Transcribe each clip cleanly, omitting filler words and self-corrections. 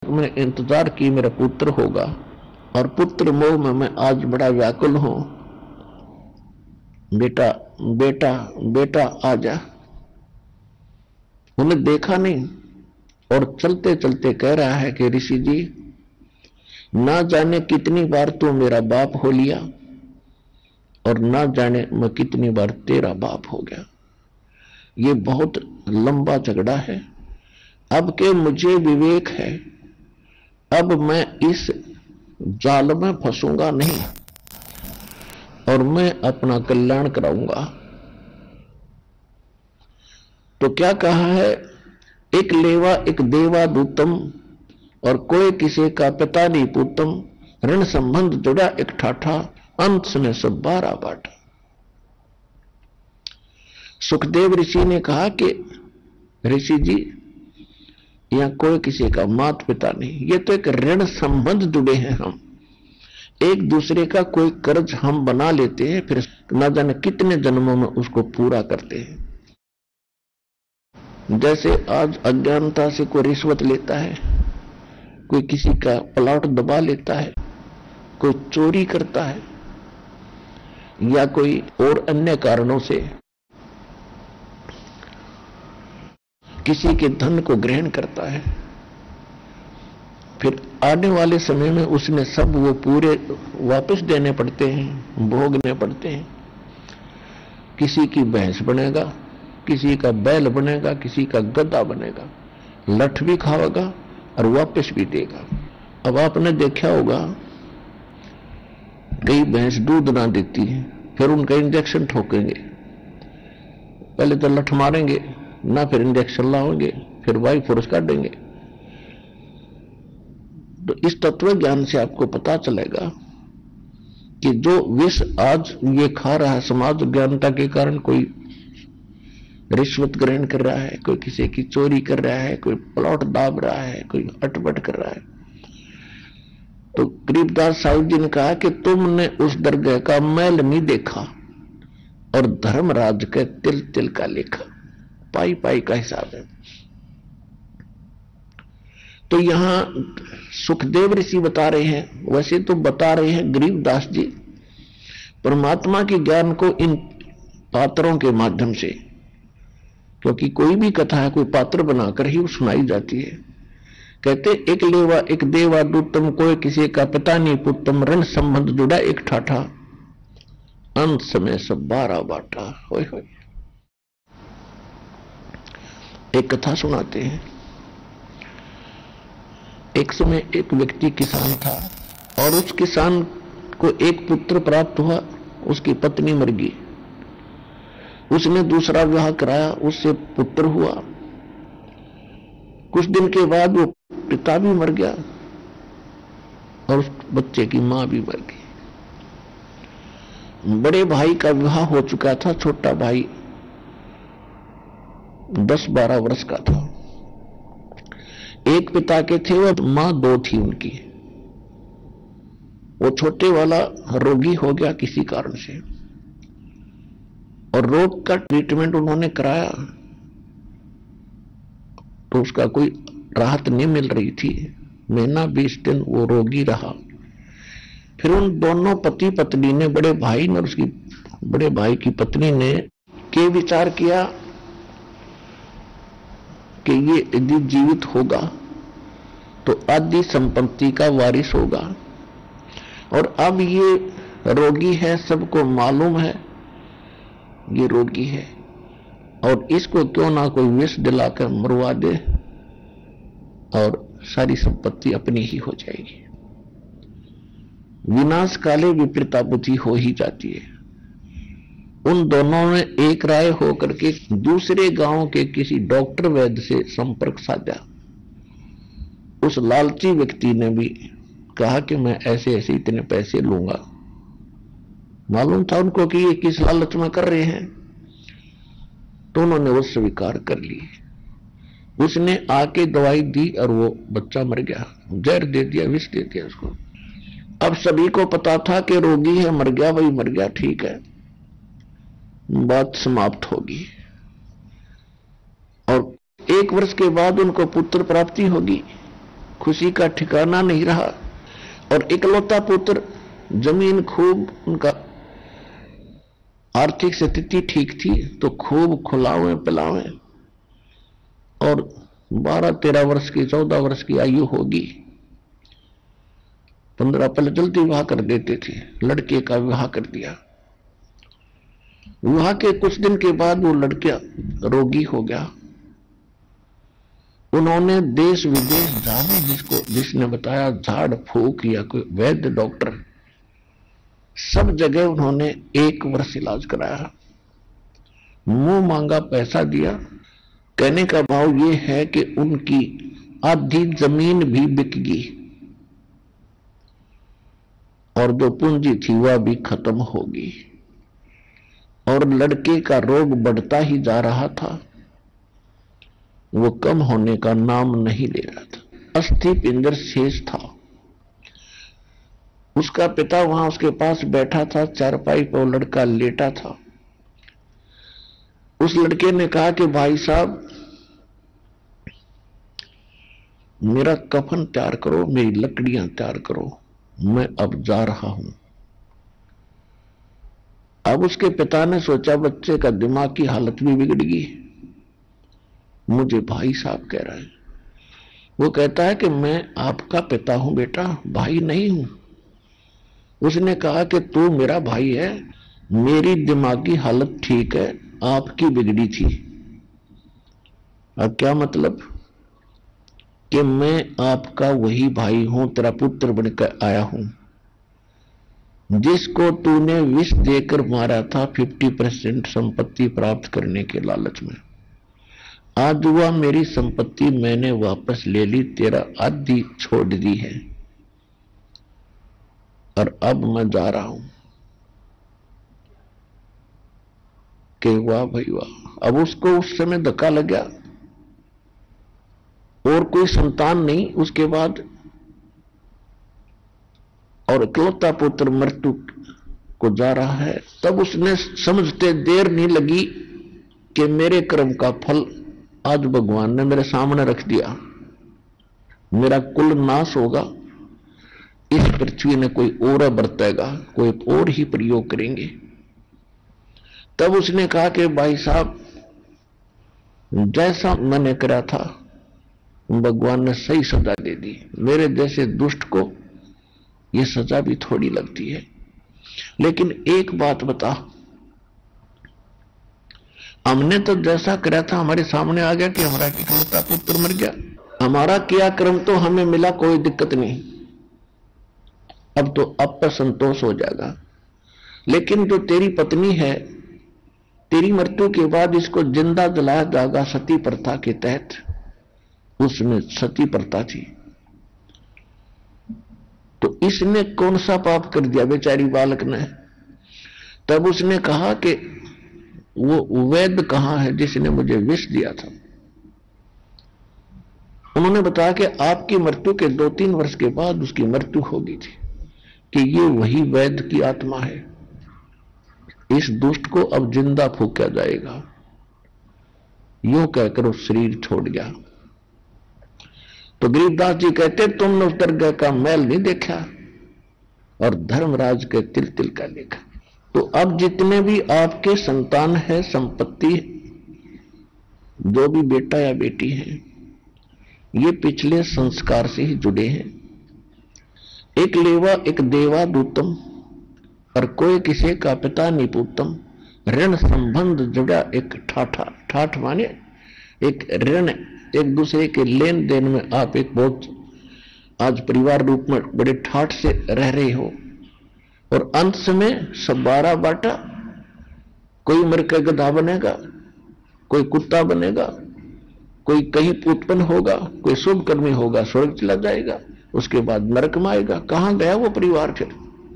मैं इंतजार की मेरा पुत्र होगा, और पुत्र मोह में मैं आज बड़ा व्याकुल हूं। बेटा बेटा बेटा आजा। उन्हें देखा नहीं और चलते चलते कह रहा है कि ऋषि जी, ना जाने कितनी बार तू मेरा बाप हो लिया और ना जाने मैं कितनी बार तेरा बाप हो गया। ये बहुत लंबा झगड़ा है। अब के मुझे विवेक है, अब मैं इस जाल में फंसूंगा नहीं और मैं अपना कल्याण कराऊंगा। तो क्या कहा है, एक लेवा एक देवा दूतम, और कोई किसी का पिता नहीं पूतम, ऋण संबंध जुड़ा एक ठाठा, अंत में सब 12 बाटा। सुखदेव ऋषि ने कहा कि ऋषि जी, यहां कोई किसी का माता पिता नहीं, ये तो एक ऋण संबंध जुड़े हैं। हम एक दूसरे का कोई कर्ज हम बना लेते हैं, फिर न जाने कितने जन्मों में उसको पूरा करते हैं। जैसे आज अज्ञानता से कोई रिश्वत लेता है, कोई किसी का प्लॉट दबा लेता है, कोई चोरी करता है, या कोई और अन्य कारणों से किसी के धन को ग्रहण करता है, फिर आने वाले समय में उसने सब वो पूरे वापस देने पड़ते हैं, भोगने पड़ते हैं। किसी की भैंस बनेगा, किसी का बैल बनेगा, किसी का गधा बनेगा, लठ भी खाएगा और वापस भी देगा। अब आपने देखा होगा कई भैंस दूध ना देती है, फिर उनका इंजेक्शन ठोकेंगे, पहले तो लठ मारेंगे ना, फिर इंजेक्शन लाओगे, फिर वायु फोर्स काटेंगे। तो इस तत्व ज्ञान से आपको पता चलेगा कि जो विष आज ये खा रहा है समाज, ज्ञानता के कारण कोई रिश्वत ग्रहण कर रहा है, कोई किसी की चोरी कर रहा है, कोई प्लॉट दाब रहा है, कोई अटपट कर रहा है। तो गरीबदास साहिब जी ने कहा कि तुमने उस दरगाह का मैल नहीं देखा और धर्मराज के तिल तिल का लेखा, पाई पाई का हिसाब है। तो यहां सुखदेव ऋषि बता रहे हैं, वैसे तो बता रहे हैं गरीबदास जी, परमात्मा के ज्ञान को इन पात्रों के माध्यम से, क्योंकि कोई भी कथा है कोई पात्र बनाकर ही सुनाई जाती है। कहते एक लेवा एक देवा दूतम, कोई किसी का पिता नहीं पुतम, ऋण संबंध जुड़ा एक ठाठा, अंत समय सब 12 बाटा। होय होय। एक कथा सुनाते हैं। एक समय एक व्यक्ति किसान था और उस किसान को एक पुत्र प्राप्त हुआ, उसकी पत्नी मर गई। उसने दूसरा विवाह कराया, उससे पुत्र हुआ। कुछ दिन के बाद वो पिता भी मर गया और उस बच्चे की मां भी मर गई। बड़े भाई का विवाह हो चुका था, छोटा भाई 10-12 वर्ष का था। एक पिता के थे, वो मां 2 थी उनकी। वो छोटे वाला रोगी हो गया किसी कारण से, और रोग का ट्रीटमेंट उन्होंने कराया तो उसका कोई राहत नहीं मिल रही थी। महीना 20 दिन वो रोगी रहा। फिर उन दोनों पति पत्नी ने, बड़े भाई ने और उसकी बड़े भाई की पत्नी ने के विचार किया कि ये यदि जीवित होगा तो आदि संपत्ति का वारिस होगा, और अब ये रोगी है, सबको मालूम है ये रोगी है, और इसको क्यों ना कोई विष दिलाकर मरवा दे और सारी संपत्ति अपनी ही हो जाएगी। विनाश काले विपरीता बुद्धि हो ही जाती है। उन दोनों ने एक राय होकर के दूसरे गांव के किसी डॉक्टर वैद्य से संपर्क साधा। उस लालची व्यक्ति ने भी कहा कि मैं ऐसे ऐसे इतने पैसे लूंगा। मालूम था उनको कि ये किस लालच में कर रहे हैं, तो उन्होंने वो स्वीकार कर ली। उसने आके दवाई दी और वो बच्चा मर गया, जहर दे दिया, विष दे दिया उसको। अब सभी को पता था कि रोगी है, मर गया, वही मर गया, ठीक है, बात समाप्त होगी। और 1 वर्ष के बाद उनको पुत्र प्राप्ति होगी। खुशी का ठिकाना नहीं रहा। और इकलौता पुत्र, जमीन खूब, उनका आर्थिक स्थिति ठीक थी तो खूब खुलावे पिलावे, और 12-13 वर्ष की 14 वर्ष की आयु होगी, 15 पहले जल्दी विवाह कर देते थे। लड़के का विवाह कर दिया। विवाह के कुछ दिन के बाद वो लड़का रोगी हो गया। उन्होंने देश विदेश जाने, जिसने बताया झाड़ फूक या कोई वैद्य डॉक्टर, सब जगह उन्होंने 1 वर्ष इलाज कराया। मुंह मांगा पैसा दिया। कहने का भाव ये है कि उनकी आधी जमीन भी बिक गई और जो पूंजी थी वह भी खत्म होगी। और लड़के का रोग बढ़ता ही जा रहा था, वो कम होने का नाम नहीं ले रहा था। अस्थि पिंजर शेष था। उसका पिता वहां उसके पास बैठा था, चारपाई पर वो लड़का लेटा था। उस लड़के ने कहा कि भाई साहब, मेरा कफन तैयार करो, मेरी लकड़ियां तैयार करो, मैं अब जा रहा हूं। अब उसके पिता ने सोचा बच्चे का दिमाग की हालत भी बिगड़ गई, मुझे भाई साहब कह रहा है। वो कहता है कि मैं आपका पिता हूं बेटा, भाई नहीं हूं। उसने कहा कि तू मेरा भाई है, मेरी दिमागी हालत ठीक है, आपकी बिगड़ी थी। अब क्या मतलब कि मैं आपका वही भाई हूं, तेरा पुत्र बनकर आया हूं, जिसको तूने विष देकर मारा था 50% संपत्ति प्राप्त करने के लालच में। आज वह मेरी संपत्ति मैंने वापस ले ली, तेरा आधी छोड़ दी है, और अब मैं जा रहा हूं। कि वाह भाई वाह। अब उसको उस समय धक्का लग गया, और कोई संतान नहीं उसके बाद, और इकलौता पुत्र मृत्यु को जा रहा है। तब उसने समझते देर नहीं लगी कि मेरे कर्म का फल आज भगवान ने मेरे सामने रख दिया, मेरा कुल नाश होगा, इस पृथ्वी ने कोई और बरतेगा, कोई और ही प्रयोग करेंगे। तब उसने कहा कि भाई साहब, जैसा मैंने करा था भगवान ने सही सजा दे दी, मेरे जैसे दुष्ट को यह सजा भी थोड़ी लगती है। लेकिन एक बात बता, हमने तो जैसा करा था हमारे सामने आ गया कि हमारा इकलौता पुत्र मर गया, हमारा किया कर्म तो हमें मिला, कोई दिक्कत नहीं, अब तो अब पर संतोष हो जाएगा। लेकिन जो तेरी पत्नी है, तेरी मृत्यु के बाद इसको जिंदा जलाया जाएगा सती प्रथा के तहत। उसमें सती प्रथा थी, तो इसने कौन सा पाप कर दिया बेचारी बालक ने। तब उसने कहा कि वो वैद्य कहां है जिसने मुझे विष दिया था। उन्होंने बताया कि आपकी मृत्यु के 2-3 वर्ष के बाद उसकी मृत्यु हो गई थी, कि ये वही वैद्य की आत्मा है, इस दुष्ट को अब जिंदा फूंका जाएगा। यूं कहकर वो शरीर छोड़ गया। तो गरीबदास जी कहते, तुमने उस दरगाह का मैल नहीं देखा और धर्मराज के तिल तिल का देखा। तो अब जितने भी आपके संतान है, संपत्ति, जो भी बेटा या बेटी है, ये पिछले संस्कार से ही जुड़े हैं। एक लेवा एक देवा दूतम, और कोई किसी का पिता निपुतम। ऋण संबंध जुड़ा एक ठाठा, ठाठ माने एक ऋण, एक दूसरे के लेन देन में आप एक बहुत आज परिवार रूप में बड़े ठाठ से रह रहे हो, और अंत में सब 12 बांटा, कोई मर के गधा बनेगा, कोई कुत्ता बनेगा, कोई कहीं उत्पन्न होगा, कोई शुभ कर्मी होगा स्वर्ग चला जाएगा, उसके बाद नरक में आएगा। कहां गया वो परिवार फिर।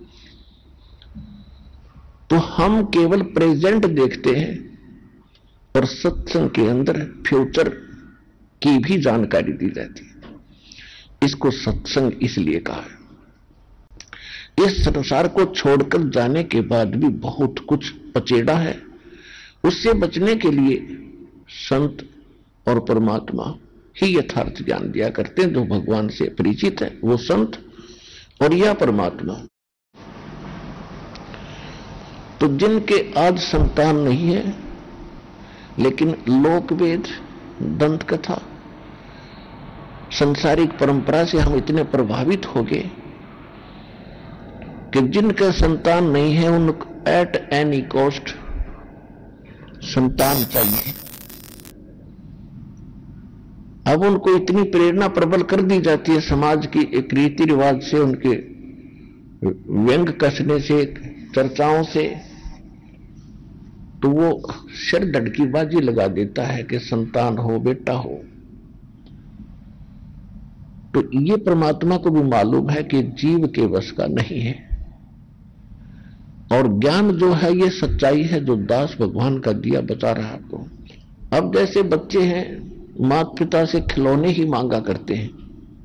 तो हम केवल प्रेजेंट देखते हैं, और सत्संग के अंदर फ्यूचर की भी जानकारी दी जाती है। इसको सत्संग इसलिए कहा है। इस संसार को छोड़कर जाने के बाद भी बहुत कुछ पचेड़ा है, उससे बचने के लिए संत और परमात्मा ही यथार्थ ज्ञान दिया करते हैं, जो भगवान से परिचित है, वो संत और या परमात्मा। तो जिनके आज संतान नहीं है, लेकिन लोकवेद, दंत कथा, संसारिक परंपरा से हम इतने प्रभावित हो गए कि जिनका संतान नहीं है उन एट एनी कॉस्ट संतान चाहिए। अब उनको इतनी प्रेरणा प्रबल कर दी जाती है समाज की एक रीति रिवाज से, उनके व्यंग कसने से, चर्चाओं से, तो वो सिर धड़की बाजी लगा देता है कि संतान हो, बेटा हो। तो ये परमात्मा को भी मालूम है कि जीव के वश का नहीं है। और ज्ञान जो है ये सच्चाई है जो दास भगवान का दिया बता रहा आपको। अब जैसे बच्चे हैं, माता पिता से खिलौने ही मांगा करते हैं।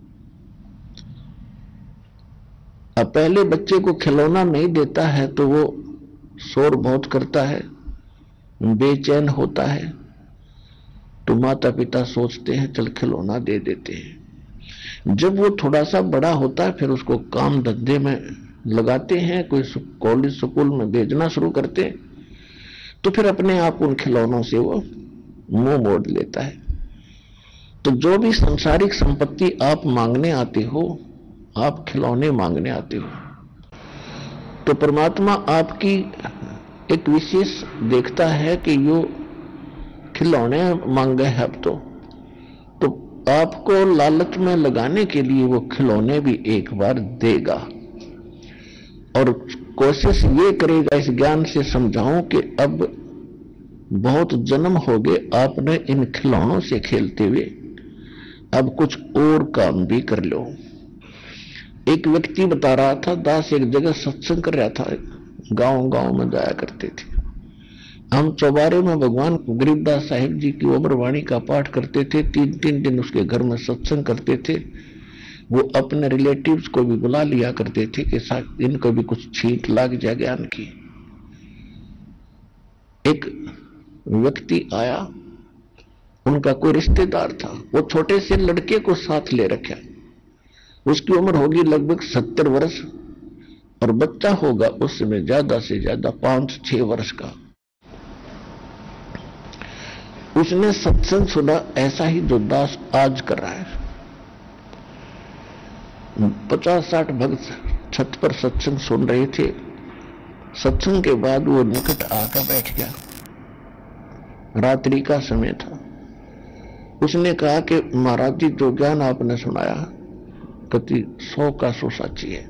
अब पहले बच्चे को खिलौना नहीं देता है तो वो शोर बहुत करता है, बेचैन होता है, तो माता पिता सोचते हैं चल खिलौना दे देते हैं। जब वो थोड़ा सा बड़ा होता है फिर उसको काम धंधे में लगाते हैं, कोई कॉलेज स्कूल में भेजना शुरू करते हैं, तो फिर अपने आप उन खिलौनों से वो मुंह मोड़ लेता है। तो जो भी सांसारिक संपत्ति आप मांगने आते हो, आप खिलौने मांगने आते हो, तो परमात्मा आपकी एक विशेष देखता है कि यो खिलौने मांगे है अब तो आपको लालच में लगाने के लिए वो खिलौने भी एक बार देगा। और कोशिश ये करेगा इस ज्ञान से समझाऊं कि अब बहुत जन्म हो गए आपने इन खिलौनों से खेलते हुए, अब कुछ और काम भी कर लो। एक व्यक्ति बता रहा था, दास एक जगह सत्संग कर रहा था, गांव गांव में जाया करते थे। हम चौबारे में भगवान गरीबदास साहिब जी की उम्रवाणी का पाठ करते थे, 3-3 दिन उसके घर में सत्संग करते थे। वो अपने रिलेटिव्स को भी बुला लिया करते थे कि साथ इनको भी कुछ छींट लग जाए ज्ञान की। एक व्यक्ति आया, उनका कोई रिश्तेदार था, वो छोटे से लड़के को साथ ले रखा। उसकी उम्र होगी लगभग 70 वर्ष और बच्चा होगा उस समय ज्यादा से ज्यादा 5-6 वर्ष का। उसने सत्संग सुना ऐसा ही जो दास आज कर रहा है। 50-60 भक्त छत पर सत्संग सुन रहे थे। सत्संग के बाद वो निकट आकर बैठ गया। रात्रि का समय था। उसने कहा कि महाराज जी जो ज्ञान आपने सुनाया कति 100 का 100 साची है।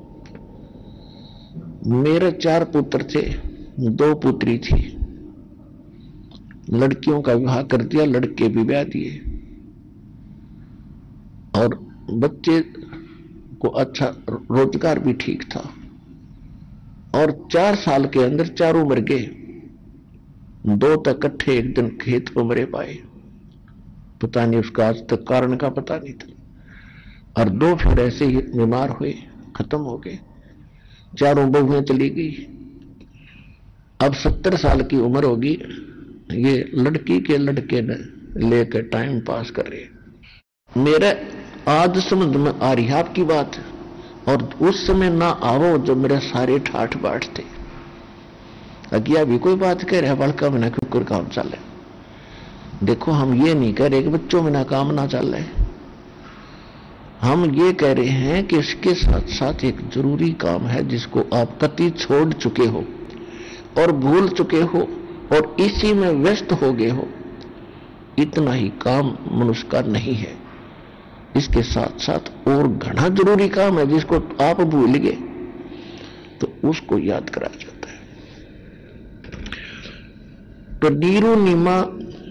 मेरे 4 पुत्र थे, 2 पुत्री थी। लड़कियों का विवाह कर दिया, लड़के भी ब्याह दिए और बच्चे को अच्छा रोजगार भी ठीक था। और 4 साल के अंदर चारों मर गए। 2 तक इकट्ठे एक दिन खेत पर मरे पाए, पता नहीं उसका आज तक कारण का पता नहीं था। और 2 फिर ऐसे ही बीमार हुए, खत्म हो गए। चारों बहुएं चली गई। अब 70 साल की उम्र होगी। ये लड़की के लड़के ने लेकर टाइम पास कर रहे। मेरे आज समझ में आ रही है आपकी बात, और उस समय ना आवो जो मेरे सारे ठाठ बाट थे। अगिया भी कोई बात कह रहे बड़का बिना कुकर काम चल रहे। देखो हम ये नहीं कह रहे कि बच्चों में ना काम ना चल रहे, हम ये कह रहे हैं कि इसके साथ साथ एक जरूरी काम है जिसको आप कति छोड़ चुके हो और भूल चुके हो और इसी में व्यस्त हो गए हो। इतना ही काम मनुष्य का नहीं है, इसके साथ साथ और घना जरूरी काम है जिसको आप भूल गए, तो उसको याद कराया जाता है। तो नीरू नीमा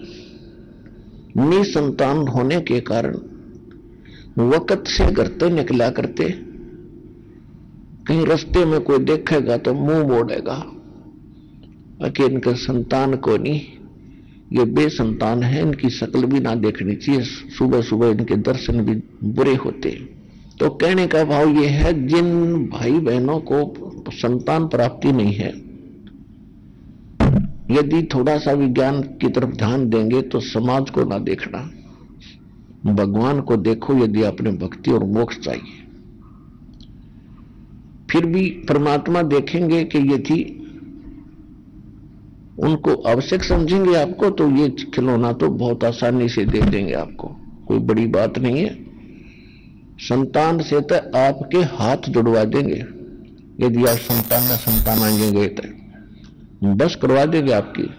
निसंतान होने के कारण वक्त से घर तो निकला करते, कहीं रास्ते में कोई देखेगा तो मुंह मोड़ेगा कि इनका संतान को नहीं, ये बेसंतान है, इनकी शक्ल भी ना देखनी चाहिए, सुबह सुबह इनके दर्शन भी बुरे होते। तो कहने का भाव ये है, जिन भाई बहनों को संतान प्राप्ति नहीं है, यदि थोड़ा सा विज्ञान की तरफ ध्यान देंगे तो समाज को ना देखना, भगवान को देखो यदि आपने भक्ति और मोक्ष चाहिए। फिर भी परमात्मा देखेंगे कि यदि उनको आवश्यक समझेंगे आपको, तो ये खिलौना तो बहुत आसानी से दे देंगे आपको, कोई बड़ी बात नहीं है। संतान से तो आपके हाथ जुड़वा देंगे, यदि आप संतान मांगेंगे तो बस करवा देंगे आपकी।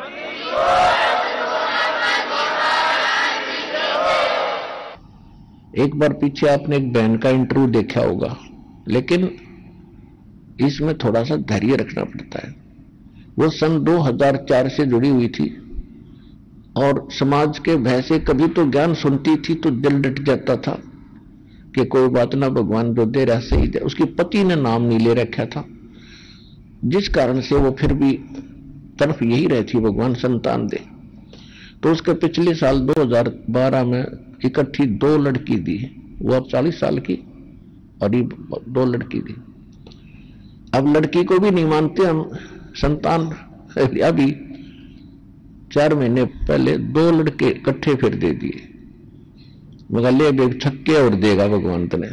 एक बार पीछे आपने एक बहन का इंटरव्यू देखा होगा, लेकिन इसमें थोड़ा सा धैर्य रखना पड़ता है। वो सन 2004 से जुड़ी हुई थी और समाज के भय से कभी तो ज्ञान सुनती थी तो दिल डट जाता था कि कोई बात ना, भगवान जो दे रहा सही दे। उसके पति ने नाम नहीं ले रखा था, जिस कारण से वो फिर भी तरफ यही रहती, भगवान संतान दे। तो उसके पिछले साल 2012 में इकट्ठी 2 लड़की दी। वो अब 40 साल की और ये 2 लड़की दी। अब लड़की को भी नहीं मानते हम, संतान अभी 4 महीने पहले 2 लड़के इकट्ठे फिर दे दिए। मगर ले बेग छक्के और देगा भगवंत ने।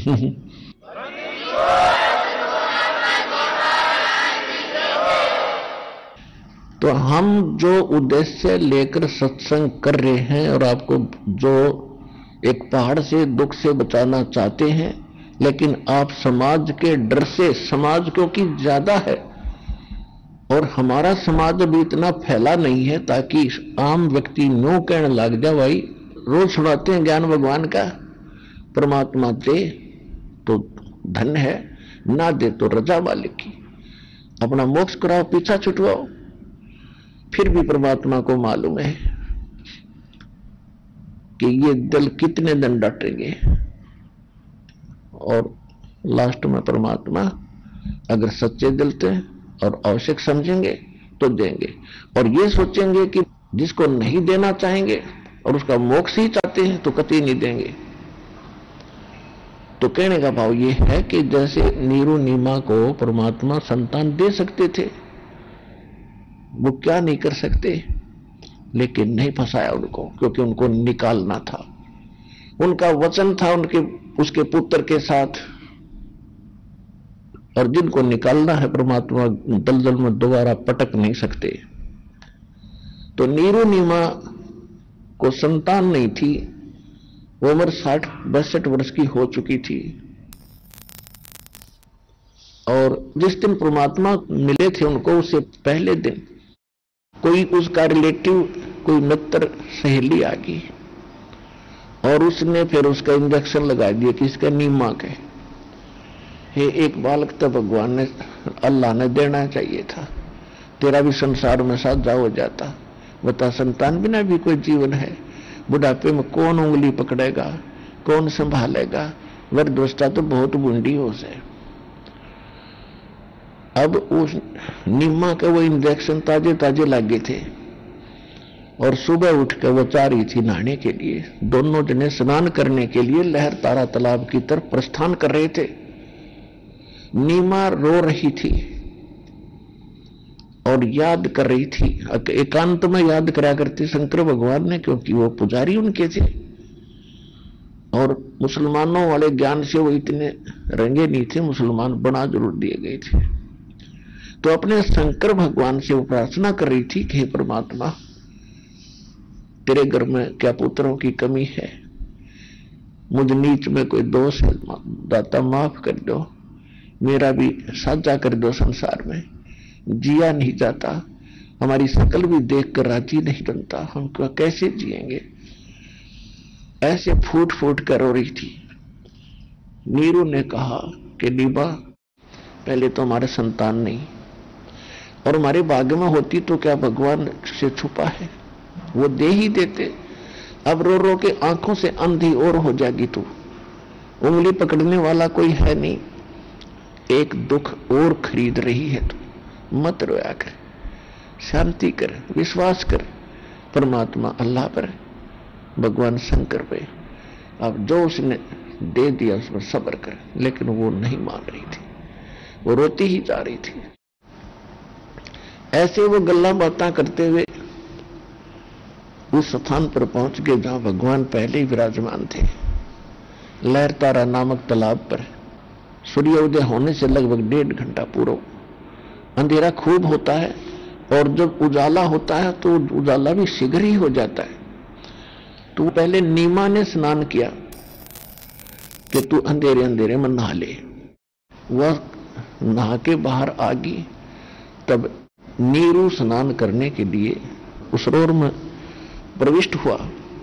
तो हम जो उद्देश्य लेकर सत्संग कर रहे हैं और आपको जो एक पहाड़ से दुख से बचाना चाहते हैं, लेकिन आप समाज के डर से, समाज क्योंकि ज्यादा है और हमारा समाज अभी इतना फैला नहीं है ताकि आम व्यक्ति नो कहने लग जाए भाई रोज सुनाते हैं ज्ञान भगवान का, परमात्मा दे तो धन है, ना दे तो रजा वाले की, अपना मोक्ष कराओ, पीछा छुटवाओ। फिर भी परमात्मा को मालूम है कि ये दिल कितने दिन डटेंगे और लास्ट में परमात्मा अगर सच्चे दिल से और आवश्यक समझेंगे तो देंगे। और ये सोचेंगे कि जिसको नहीं देना चाहेंगे और उसका मोक्ष ही चाहते हैं तो कतई नहीं देंगे। तो कहने का भाव ये है कि जैसे नीरू नीमा को परमात्मा संतान दे सकते थे, वो क्या नहीं कर सकते, लेकिन नहीं फंसाया उनको, क्योंकि उनको निकालना था। उनका वचन था उनके उसके पुत्र के साथ, और जिनको निकालना है परमात्मा दलदल में दोबारा पटक नहीं सकते। तो नीरू नीमा को संतान नहीं थी, वो उम्र 60-62 वर्ष की हो चुकी थी। और जिस दिन परमात्मा मिले थे उनको, उससे पहले दिन कोई उसका रिलेटिव, कोई मित्र, सहेली आ गई और उसने फिर उसका इंजेक्शन लगा दिया कि इसका नीमा के हे एक बालक तो भगवान ने, अल्लाह ने देना चाहिए था, तेरा भी संसार में साझा हो जाता। बता, संतान बिना भी कोई जीवन है, बुढ़ापे में कौन उंगली पकड़ेगा, कौन संभालेगा, वृद्धावस्था तो बहुत बूंदी हो से। अब उस नीमा के वो इंजेक्शन ताजे ताजे लगे थे और सुबह उठकर वो जा रही थी नहाने के लिए। दोनों जने स्नान करने के लिए लहर तारा तालाब की तरफ प्रस्थान कर रहे थे। नीमा रो रही थी और याद कर रही थी, एकांत में याद करा करती शंकर भगवान ने, क्योंकि वो पुजारी उनके थे और मुसलमानों वाले ज्ञान से वो इतने रंगे नहीं थे, मुसलमान बना जरूर दिए गए थे। तो अपने शंकर भगवान से वो प्रार्थना कर रही थी कि हे परमात्मा, तेरे घर में क्या पुत्रों की कमी है, मुझ नीच में कोई दोष है, दाता माफ कर दो, मेरा भी साझा कर दो संसार में, जिया नहीं जाता, हमारी शकल भी देखकर राजी नहीं बनता, हम कैसे जिएंगे। ऐसे फूट फूट कर रो रही थी। नीरू ने कहा कि नीबा, पहले तो हमारे संतान नहीं, और हमारे भाग्य में होती तो क्या भगवान से छुपा है, वो दे ही देते। अब रो रो के आंखों से अंधी और हो जाएगी तू, उंगली पकड़ने वाला कोई है नहीं, एक दुख और खरीद रही है तू, मत रोया कर, शांति कर, विश्वास कर परमात्मा अल्लाह पर, भगवान शंकर पे। अब जो उसने दे दिया उसमें सब्र कर। लेकिन वो नहीं मान रही थी, वो रोती ही जा रही थी। ऐसे वो गल्ला बातें करते हुए उस स्थान पर पहुंच गए जहां भगवान पहले ही विराजमान थे। लहरतारा नामक तालाब पर सूर्योदय होने से लगभग 1.5 घंटा पूर्व अंधेरा खूब होता है, और जब उजाला होता है तो उजाला भी शीघ्र ही हो जाता है। तो पहले नीमा ने स्नान किया कि तू अंधेरे अंधेरे में नहा ले। वह नहा के बाहर आ गई। तब नीरू स्नान करने के लिए उस सरोवर में प्रविष्ट हुआ।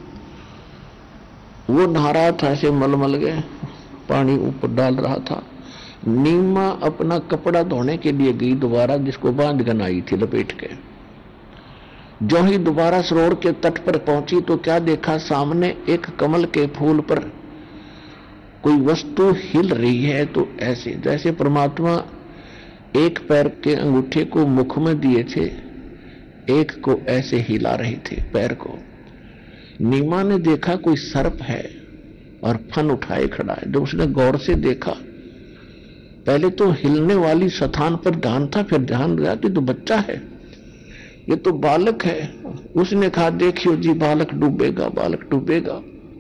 वो नहा रहा था, ऐसे मलमल गए, पानी ऊपर डाल रहा था। नीमा अपना कपड़ा धोने के लिए गई दोबारा, जिसको बांध कर आई थी लपेट के। जो ही दोबारा सरोवर के तट पर पहुंची तो क्या देखा, सामने एक कमल के फूल पर कोई वस्तु हिल रही है। तो ऐसे जैसे परमात्मा एक पैर के अंगूठे को मुख में दिए थे, एक को ऐसे हिला रहे थे पैर को। नीमा ने देखा कोई सर्प है और फन उठाए खड़ा है। जब उसने गौर से देखा, पहले तो हिलने वाली स्थान पर ध्यान था, फिर ध्यान गया कि तो बच्चा है, ये तो बालक है। उसने कहा, देखियो जी, बालक डूबेगा, बालक डूबेगा।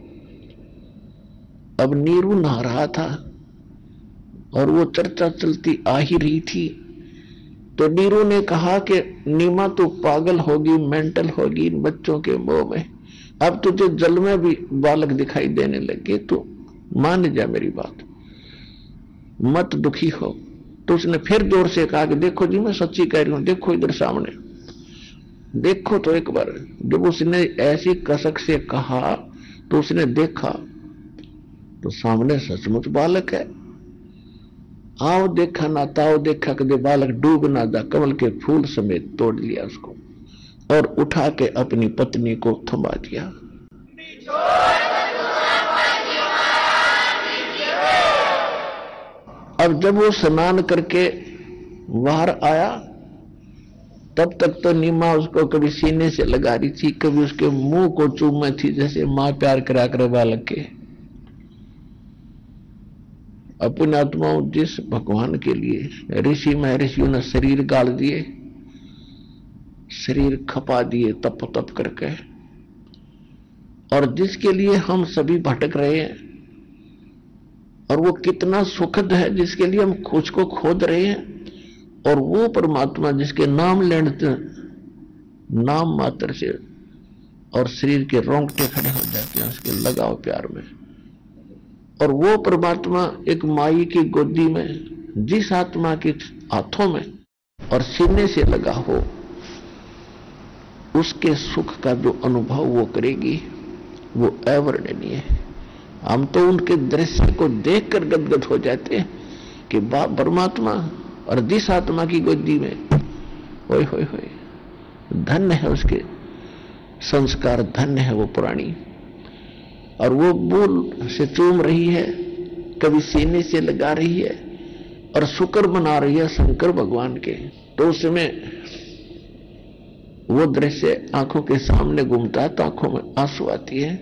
अब नीरू नहा रहा था और वो चर्चा चलती आ ही रही थी। तो नीरू ने कहा कि नीमा तो पागल होगी, मेंटल होगी इन बच्चों के मोह में। अब तुझे जल में भी बालक दिखाई देने लगे, तो मान जा मेरी बात, मत दुखी हो। तो उसने फिर जोर से कहा कि देखो जी, मैं सच्ची कह रही हूं, देखो इधर सामने देखो तो एक बार। जब उसने ऐसी कसक से कहा तो उसने देखा तो सामने सचमुच बालक है। आओ देखा ना ताओ देखा, कदे बालक डूब ना जा, कमल के फूल समेत तोड़ लिया उसको और उठा के अपनी पत्नी को थमा दिया। अब जब वो स्नान करके बाहर आया, तब तक तो नीमा उसको कभी सीने से लगा रही थी, कभी उसके मुंह को चूमे थी, जैसे मां प्यार करा करे बालक के। अपने आत्माओं, जिस भगवान के लिए ऋषि महर्षियों ने शरीर गाल दिए, शरीर खपा दिए तप तप करके, और जिसके लिए हम सभी भटक रहे हैं, और वो कितना सुखद है जिसके लिए हम खुद को खोद रहे हैं, और वो परमात्मा जिसके नाम लेने नाम मात्र से और शरीर के रोंगटे खड़े हो जाते हैं उसके लगाव प्यार में। और वो परमात्मा एक माई की गोदी में, जिस आत्मा के हाथों में और सीने से लगा हो, उसके सुख का जो अनुभव वो करेगी वो अवर्णनीय है। हम तो उनके दृश्य को देखकर गदगद हो जाते हैं कि परमात्मा और जिस आत्मा की गोदी में, ओए होए होए, धन्य है उसके संस्कार, धन्य है वो पुरानी। और वो बूल से चूम रही है, कभी सीने से लगा रही है और शुक्र बना रही है शंकर भगवान के। तो उसमें वो दृश्य आंखों के सामने घूमता है तो आंखों में आंसू आती है।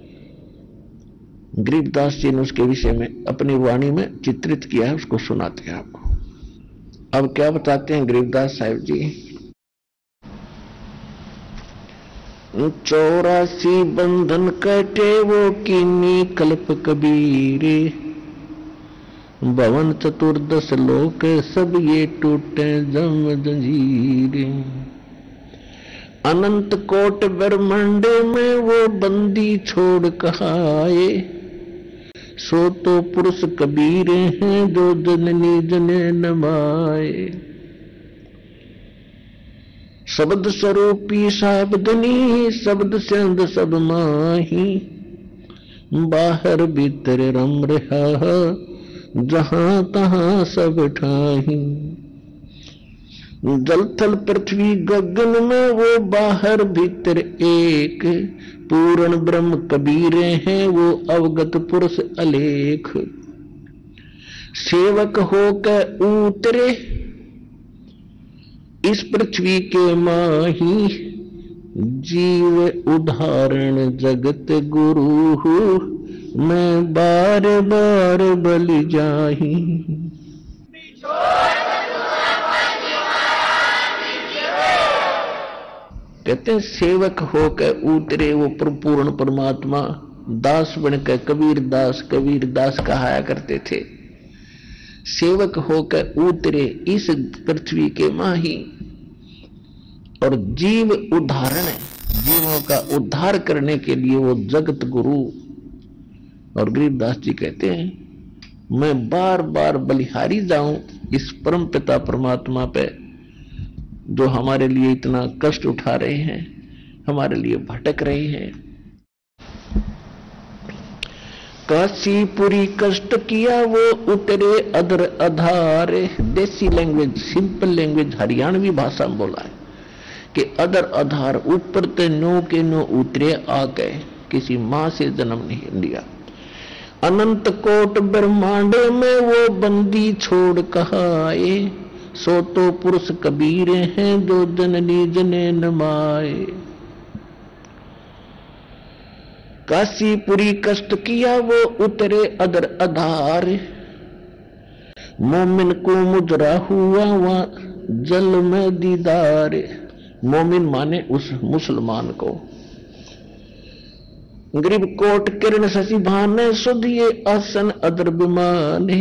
गरीबदास जी ने उसके विषय में अपनी वाणी में चित्रित किया है, उसको सुनाते हैं आपको। अब क्या बताते हैं गरीबदास साहिब जी। 84 बंधन कटे वो कीनी कल्प कबीरे, भवन चतुर्दश लोक सब ये टूटे जम जंजीरे। अनंत कोट ब्रह्मांड में वो बंदी छोड़ कहाए, सो तो पुरुष कबीर हैं जो जननी जने नमाए। शब्द स्वरूपी साबदनी शब्द सिंध सब माही, बाहर भीतर रम रहा जहां तहां सब ठाही। जल थल पृथ्वी गगन में वो बाहर भीतर एक, पूर्ण ब्रह्म कबीर हैं वो अवगत पुरुष अलेख। सेवक होकर उतरे इस पृथ्वी के माही, जीव उदाहरण जगत गुरु मैं बार बार बलि जाही। कहते हैं सेवक होकर उतरे वो पूर्ण परमात्मा, दास बनकर कबीर दास कहाया करते थे। सेवक होकर उतरे इस पृथ्वी के माही, और जीव उद्धारण है, जीवों का उद्धार करने के लिए वो जगत गुरु। और गरीबदास जी कहते हैं मैं बार बार बलिहारी जाऊं इस परम पिता परमात्मा पे, जो हमारे लिए इतना कष्ट उठा रहे हैं, हमारे लिए भटक रहे हैं। काशीपुरी कष्ट किया वो उतरे अदर अधारे। देसी लैंग्वेज, सिंपल लैंग्वेज, हरियाणवी भाषा में बोला है कि अदर आधार, ऊपर ते नो के नो उतरे आ गए, किसी मां से जन्म नहीं लिया। अनंत कोट ब्रह्मांड में वो बंदी छोड़ कहाए, सो तो पुरुष कबीर हैं जो जननी जने नमाए। काशीपुरी कष्ट किया वो उतरे अदर आधार, मोमिन को मुजरा हुआ वहां जल में दीदार। मोमिन माने उस मुसलमान को। गरीब कोट किरण शशि भाने सुधिये आसन अदर बिमाने,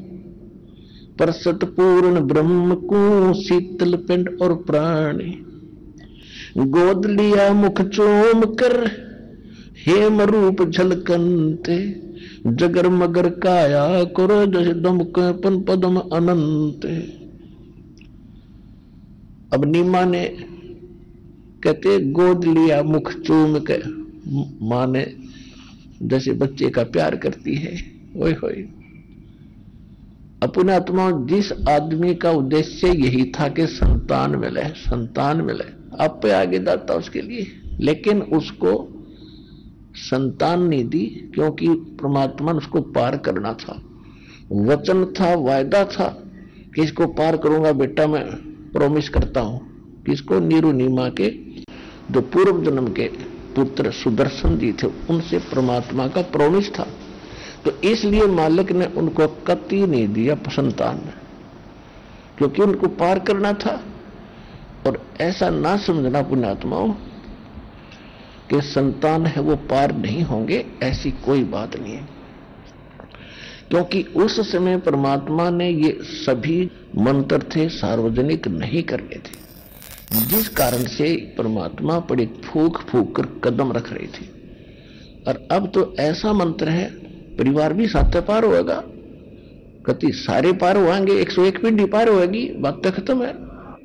परसत पूर्ण ब्रह्म को शीतल पिंड और प्राणी। गोद लिया मुख चोम कर हेम रूप झलकंते, जगर मगर काया करो जस दमक पन पदम अनंत। अब नीमा ने कहते गोद लिया मुख चूम के, मां ने जैसे बच्चे का प्यार करती है, ओए होए। अपने आत्मा, जिस आदमी का उद्देश्य यही था कि संतान मिले, संतान मिले, आप पे आगे दाता उसके लिए, लेकिन उसको संतान नहीं दी क्योंकि परमात्मा ने उसको पार करना था। वचन था, वायदा था कि इसको पार करूंगा बेटा, मैं प्रॉमिस करता हूं। किसको? नीरू नीमा के जो पूर्व जन्म के पुत्र सुदर्शन जी थे, उनसे परमात्मा का प्रॉमिस था। तो इसलिए मालिक ने उनको कति नहीं दिया संतान, क्योंकि उनको पार करना था। और ऐसा ना समझना पुण्यात्माओं कि संतान है वो पार नहीं होंगे, ऐसी कोई बात नहीं है। क्योंकि उस समय परमात्मा ने ये सभी मंत्र थे सार्वजनिक नहीं करने थे, जिस कारण से परमात्मा बड़े फूक फूक कर कदम रख रही थी। और अब तो ऐसा मंत्र है, परिवार भी साथ पार होगा, कति सारे पार होंगे, 101 पिंडी पार होगी, बात तो खत्म है।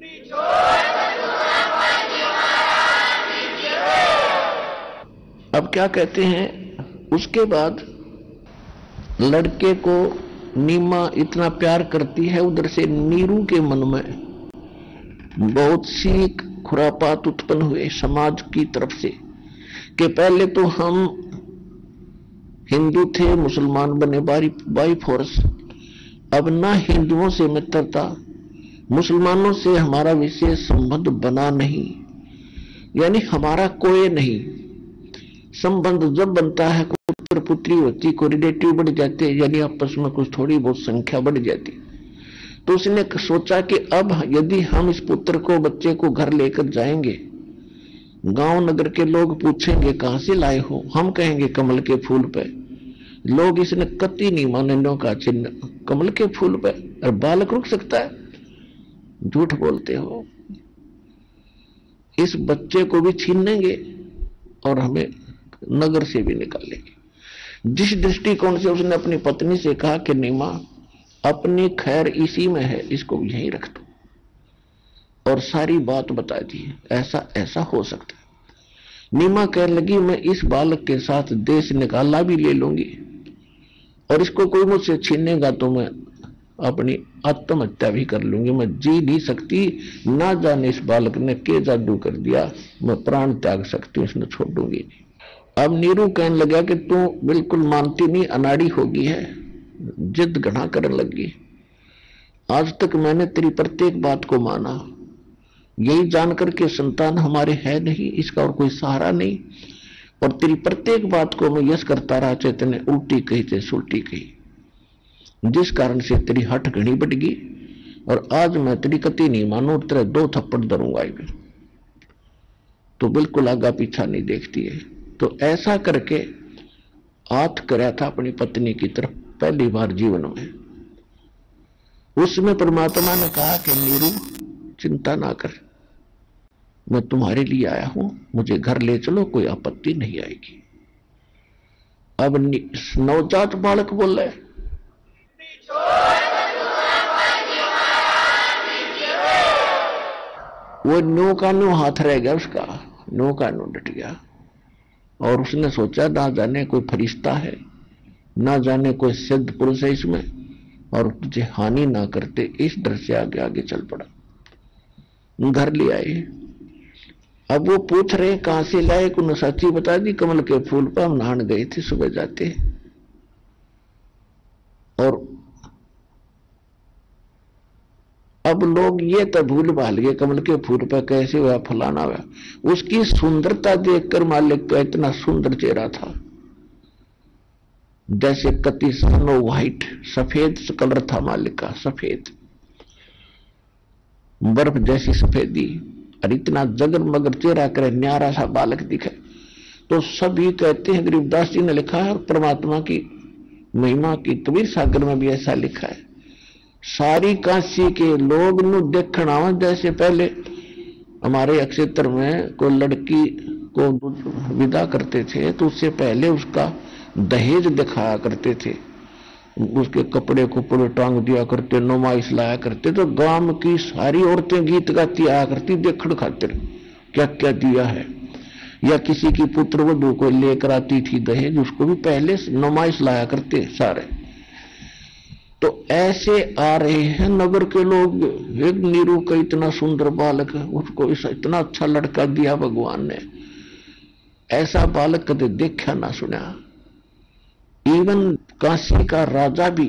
अब क्या कहते हैं, उसके बाद लड़के को नीमा इतना प्यार करती है, उधर से नीरू के मन में बहुत सी खुरापात उत्पन्न हुए समाज की तरफ से कि पहले तो हम हिंदू थे, मुसलमान बने बाई फोर्स। अब ना हिंदुओं से मित्रता, मुसलमानों से हमारा विशेष संबंध बना नहीं, यानी हमारा कोई नहीं संबंध। जब बनता है पुत्र पुत्री होती, को रिलेटिव बढ़ जाते, यानी आपस में कुछ थोड़ी बहुत संख्या बढ़ जाती। तो उसने सोचा कि अब यदि हम इस पुत्र को, बच्चे को घर लेकर जाएंगे, गांव नगर के लोग पूछेंगे कहां से लाए हो, हम कहेंगे कमल के फूल पे। लोग इसने कति नहीं माने का चिन्ह कमल के फूल पे, और बालक रुक सकता है? झूठ बोलते हो। इस बच्चे को भी छीनेंगे और हमें नगर से भी निकालेंगे। जिस दृष्टिकोण से उसने अपनी पत्नी से कहा कि नीमा अपनी खैर इसी में है, इसको यहीं रख दो, और सारी बात बता दी, ऐसा ऐसा हो सकता है। नीमा कहने लगी मैं इस बालक के साथ देश निकाला भी ले लूंगी, और इसको कोई मुझसे छीनेगा तो मैं अपनी आत्महत्या भी कर लूंगी, मैं जी नहीं सकती। ना जाने इस बालक ने क्या जादू कर दिया, मैं प्राण त्याग सकती हूँ, इसने छोड़ दूंगी नहीं। अब नीरू कहने लगा कि तू बिल्कुल मानती नहीं, अनाड़ी होगी है, जिद घना करने लगी। आज तक मैंने तेरी प्रत्येक बात को माना, यही जानकर के संतान हमारे है नहीं, इसका और कोई सहारा नहीं, और तेरी प्रत्येक बात को मैं यश करता रहा, चाहे तेने उल्टी कही चाहे सुलटी कही, जिस कारण से तेरी हठ घनी बढ़ गई। और आज मैं तेरी कति नहीं मानू, तेरे 2 थप्पड़ धरूंगा। तो बिल्कुल आगा पीछा नहीं देखती है। तो ऐसा करके हाथ कराया था अपनी पत्नी की तरफ पहली बार जीवन में। उसमें परमात्मा ने कहा कि नीरू चिंता ना कर, मैं तुम्हारे लिए आया हूं, मुझे घर ले चलो, कोई आपत्ति नहीं आएगी। अब नवजात बालक बोल रहे, वो नो का नो हाथ रह गया उसका, नो का नो डट गया। और उसने सोचा ना जाने कोई फरिश्ता है, ना जाने कोई सिद्ध पुरुष है इसमें, और तुझे हानि ना करते, इस डर से आगे आगे चल पड़ा। घर ले आए। अब वो पूछ रहे कहां से लाए, को सच्ची बता दी, कमल के फूल पर हम नहाने गए थे सुबह जाते। और अब लोग ये तो भूल भाल गए कमल के फूल पर कैसे हुआ, फलाना हुआ। उसकी सुंदरता देखकर मालिक का इतना सुंदर चेहरा था, जैसे कति स्नो व्हाइट, सफेद कलर था मालिक का, सफेद बर्फ जैसी सफेदी, और इतना जगमगर चेहरा करे, न्यारा सा बालक दिखे। तो सभी कहते हैं, गरीबदास जी ने लिखा है, परमात्मा की महिमा की कबीर सागर में भी ऐसा लिखा है, सारी काशी के लोग नु देखना जैसे पहले हमारे अक्षेत्र में कोई लड़की को विदा करते थे तो उससे पहले उसका दहेज दिखाया करते थे, उसके कपड़े को पूरे टांग दिया करते, नुमाइश लाया करते, तो गांव की सारी औरतें गीत गाती आया करती देखड़ खातिर क्या क्या दिया है। या किसी की पुत्र वधू को लेकर आती थी दहेज, उसको भी पहले नुमाइश लाया करते सारे। तो ऐसे आ रहे हैं नगर के लोग, एक नीरू का इतना सुंदर बालक है, उसको इतना अच्छा लड़का दिया भगवान ने, ऐसा बालक कभी देखा ना सुना। इवन काशी का राजा भी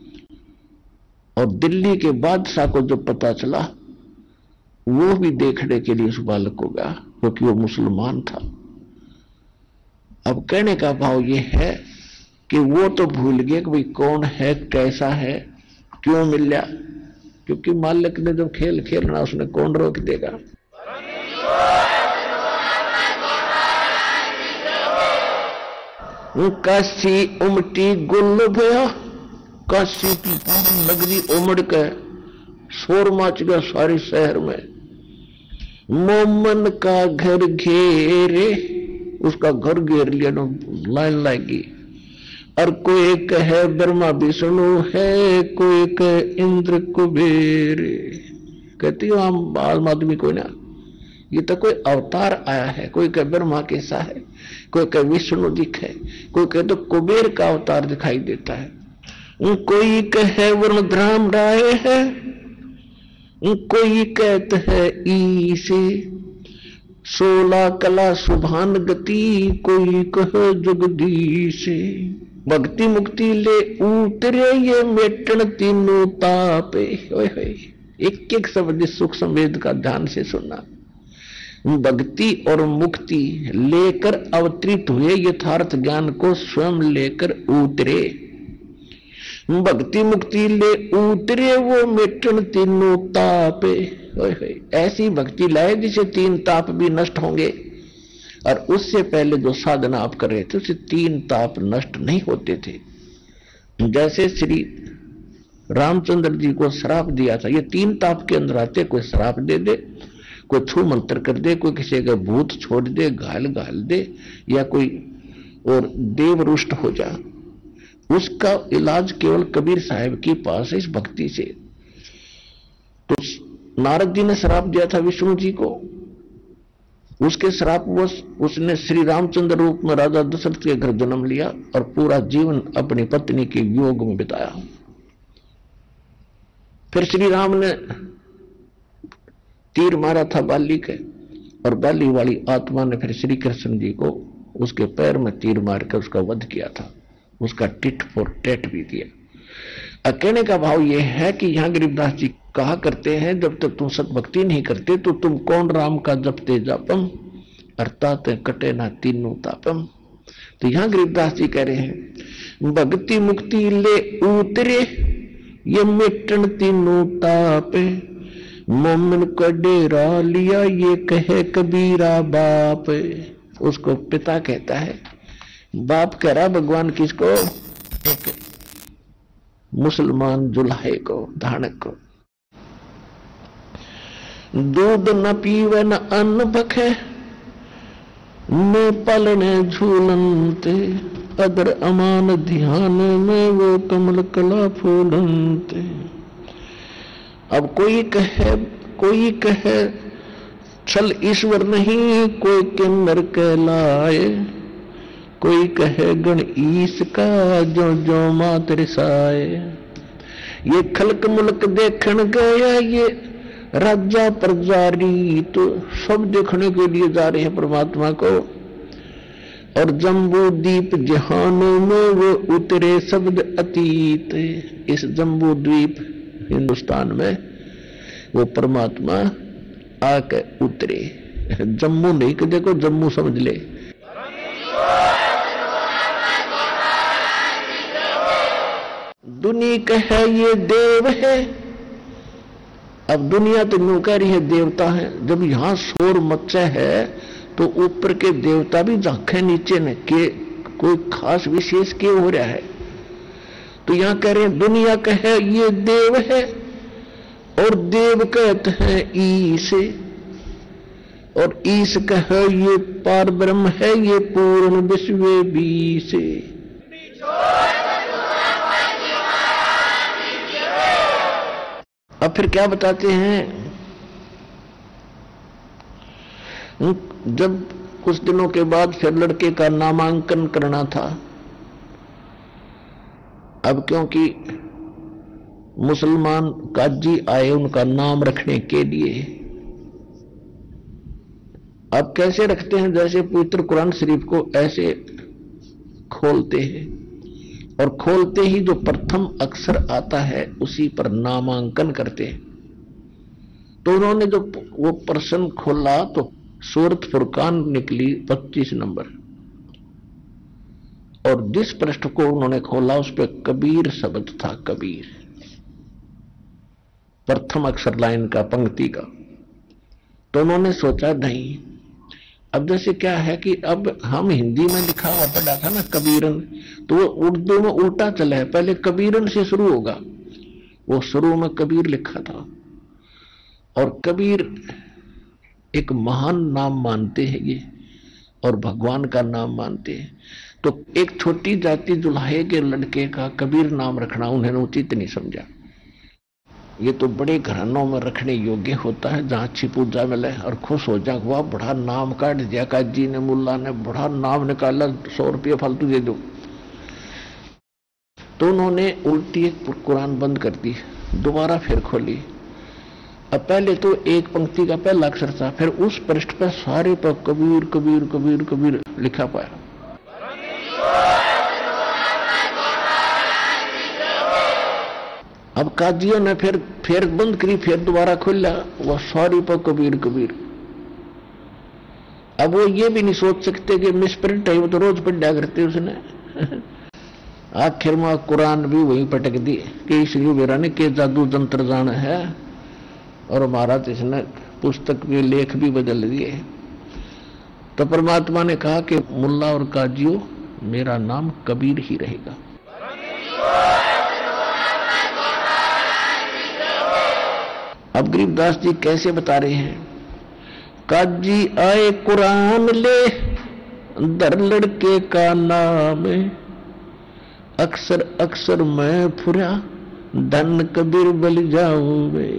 और दिल्ली के बादशाह को जब पता चला, वो भी देखने के लिए उस बालक को गया, क्योंकि वो मुसलमान था। अब कहने का भाव ये है कि वो तो भूल गए कि भाई कौन है, कैसा है, क्यों मिल गया, क्योंकि मालिक ने जब खेल खेलना उसने कौन रोक देगा। काशी उमटी गुल भया, काशी की पूरी नगरी उमड़ के शोर मच गया सारे शहर में। मोमन का घर घेरे, उसका घर घेर लिया, लाइन लगी। और कोई कहे ब्रह्मा विष्णु है, कोई कहे इंद्र कुबेर। कहती हो हम आम आदमी कोई ना, ये तो कोई अवतार आया है। कोई कहे ब्रह्मा कैसा है, कोई कहे विष्णु दिखे, कोई कहे तो कुबेर का अवतार दिखाई देता है, कोई कहे वरुणधराम राय है, कोई कहते है ईसे 16 कला सुभान गति, कोई कहे जगदीश। भक्ति मुक्ति ले उतरे ये मेटन तीनों तापे। एक एक शब्द सूक्ष्म वेद का ध्यान से सुनना। भक्ति और मुक्ति लेकर अवतरित हुए यथार्थ ज्ञान को स्वयं लेकर उतरे, भक्ति मुक्ति ले उतरे वो मेटन तीनों तापे। ऐसी भक्ति लाए जिसे 3 ताप भी नष्ट होंगे, और उससे पहले जो साधना आप कर रहे थे उसे 3 ताप नष्ट नहीं होते थे। जैसे श्री रामचंद्र जी को श्राप दिया था, ये 3 ताप के अंदर आते, कोई श्राप दे दे, कोई छू मंत्र कर दे, कोई किसी का भूत छोड़ दे, घायल घायल दे, या कोई और देव रुष्ट हो जा। उसका इलाज केवल कबीर साहब के पास है, इस भक्ति से। तो नारद जी ने श्राप दिया था विष्णु जी को, उसके श्रापवश उसने श्री रामचंद्र रूप में राजा दशरथ के घर जन्म लिया और पूरा जीवन अपनी पत्नी के योग में बिताया। फिर श्री राम ने तीर मारा था बाली के, और बाली वाली आत्मा ने फिर श्री कृष्ण जी को उसके पैर में तीर मारकर उसका वध किया था, उसका टिट फॉर टेट भी दिया। कहने का भाव यह है कि यहां गरीबदास जी कहा करते हैं, जब तक तुम सतभक्ति नहीं करते तो तुम कौन राम का जपते जापम, अर्थात कटे ना तीनों तापम। तो यहां गरीबदास जी कह रहे हैं भक्ति मुक्ति ले उतरे ये मिटन तीनों तापे, मोमिन को डेरा लिया ये कहे कबीरा बाप। उसको पिता कहता है, बाप कह रहा भगवान किसको? एक मुसलमान जुल्हे को, धानक को। दूध न पीवे न अन्न भखे, में पलने झूलनते, अदर अमान ध्यान में वो कमल कला फूलनते। अब कोई कहे छल ईश्वर नहीं, कोई किन्नर कहलाए, कोई कहे गण ईश का जो जो मात रिसाए। ये खलक मुल्क देखन गया ये राजा प्रजारी, तो सब देखने के लिए जा रहे हैं परमात्मा को। और जम्बू द्वीप जहानों में वो उतरे शब्द अतीत। इस जम्बू द्वीप हिंदुस्तान में वो परमात्मा आके उतरे। जम्मू नहीं कि देखो जम्मू समझ ले। दुनिया कहे ये देव है, अब दुनिया तो यूं कह रही है देवता है। जब यहां शोर मचा है तो ऊपर के देवता भी झांके नीचे ने के कोई खास विशेष क्यों हो रहा है। तो यहां कह रहे हैं दुनिया कहे ये देव है, और देव कहते हैं ईश, और ईश कहे ये पार ब्रह्म है, ये पूर्ण विश्व बीस। अब फिर क्या बताते हैं? जब कुछ दिनों के बाद फिर लड़के का नामांकन करना था। अब क्योंकि मुसलमान काजी आए उनका नाम रखने के लिए। अब कैसे रखते हैं? जैसे पवित्र कुरान शरीफ को ऐसे खोलते हैं, और खोलते ही जो प्रथम अक्षर आता है उसी पर नामांकन करते हैं। तो उन्होंने जो वो प्रश्न खोला तो सूरत फुरकान निकली 25 नंबर, और जिस पृष्ठ को उन्होंने खोला उस पर कबीर शब्द था। कबीर प्रथम अक्षर लाइन का, पंक्ति का। तो उन्होंने सोचा नहीं, अब जैसे क्या है कि अब हम हिंदी में लिखा हुआ पढ़ा था ना कबीरन, तो वो उर्दू में उल्टा चला है, पहले कबीरन से शुरू होगा। वो शुरू में कबीर लिखा था, और कबीर एक महान नाम मानते हैं ये, और भगवान का नाम मानते हैं। तो एक छोटी जाति जुल्हे के लड़के का कबीर नाम रखना उन्होंने उचित नहीं समझा। ये तो बड़े घरानों में रखने योग्य होता है, जहां अच्छी पूजा मिले और खुश हो जाए, वाह बड़ा नाम काट दिया काजी ने, मुल्ला ने बड़ा नाम निकाला, 100 रुपये फालतू दे दो। तो उन्होंने उल्टी एक कुरान बंद कर दी, दोबारा फिर खोली। अब पहले तो एक पंक्ति का पहला अक्षर था, फिर उस पृष्ठ पर सारे पर कबीर कबीर कबीर कबीर लिखा पाया। अब काजियों ने फिर बंद करी, फिर दोबारा खोला, वह सारी पर कबीर कबीर। अब वो ये भी नहीं सोच सकते कि मिसप्रिंट है, वो तो रोज पढ़ा करते उसने। आखिर में कुरान भी वही पटक दी कि इसलिए मेरा ने के जादू जंत्र जाना है, और महाराज इसने पुस्तक के लेख भी बदल दिए। तो परमात्मा ने कहा कि मुल्ला और काजियों मेरा नाम कबीर ही रहेगा। अब गरीबदास जी कैसे बता रहे हैं? काजी आए कुरान ले, दर लड़के का नाम, अक्सर अक्सर मैं फुरा, धन कबीर बल जाऊंगे।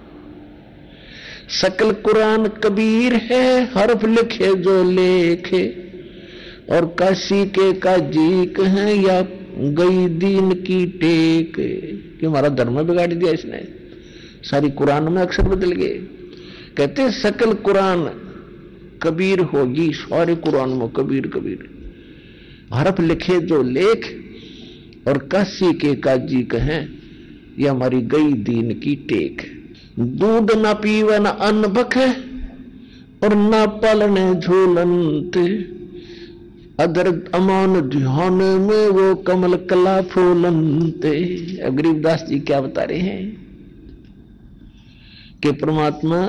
सकल कुरान कबीर है, हर्फ लिखे जो लेखे, और काशी के काजी कहें या गई दीन की टेक। कि हमारा धर्म बिगाड़ दिया इसने, सारी कुरान में अक्षर बदल गए। कहते सकल कुरान कबीर होगी, सारे कुरान में कबीर कबीर, हरफ लिखे जो लेख, और काशी के काजी कहें ये हमारी गई दीन की टेक। दूध न पीवे न अन्न बखे, और न पालने झूलंत, अदर अमान ध्यान में वो कमल कला फूलंते। अब गरीबदास जी क्या बता रहे हैं? कि परमात्मा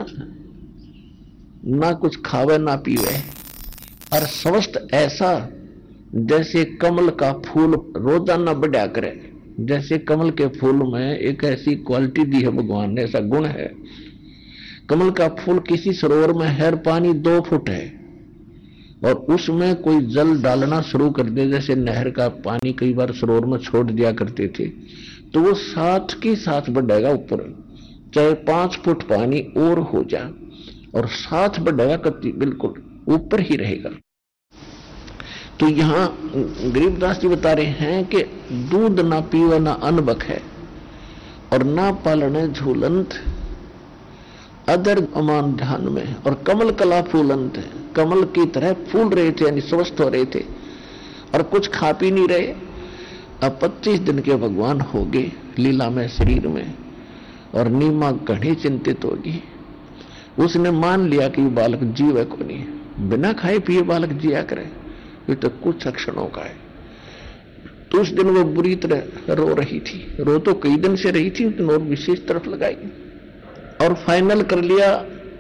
ना कुछ खावे ना पीवे और स्वस्थ ऐसा जैसे कमल का फूल रोजाना बढ़ा करे। जैसे कमल के फूल में एक ऐसी क्वालिटी दी है भगवान ने, ऐसा गुण है। कमल का फूल किसी सरोवर में है, पानी 2 फुट है, और उसमें कोई जल डालना शुरू कर दे, जैसे नहर का पानी कई बार सरोवर में छोड़ दिया करते थे, तो वो साथ के साथ बढ़ेगा ऊपर, चाहे 5 फुट पानी और हो जाए, और साथ बढ़ेगा, कति बिल्कुल ऊपर ही रहेगा। तो यहां गरीबदास जी बता रहे हैं कि दूध ना पीवे ना अनबक है, और ना पालने झूलंत अदर अमान ध्यान में, और कमल कला फूलंत है, कमल की तरह फूल रहे थे, यानी स्वस्थ हो रहे थे, और कुछ खा पी नहीं रहे। अब 25 दिन के भगवान हो गए लीला में शरीर में, और नीमा घनी चिंतित होगी। उसने मान लिया कि ये बालक जीव है को नहीं, बिना खाए पिए बालक जिया करे, ये तो कुछ क्षणों का है। तो उस दिन वो बुरी तरह रो रही थी, रो तो कई दिन से रही थी, लेकिन और विशेष तरफ लगाई, और फाइनल कर लिया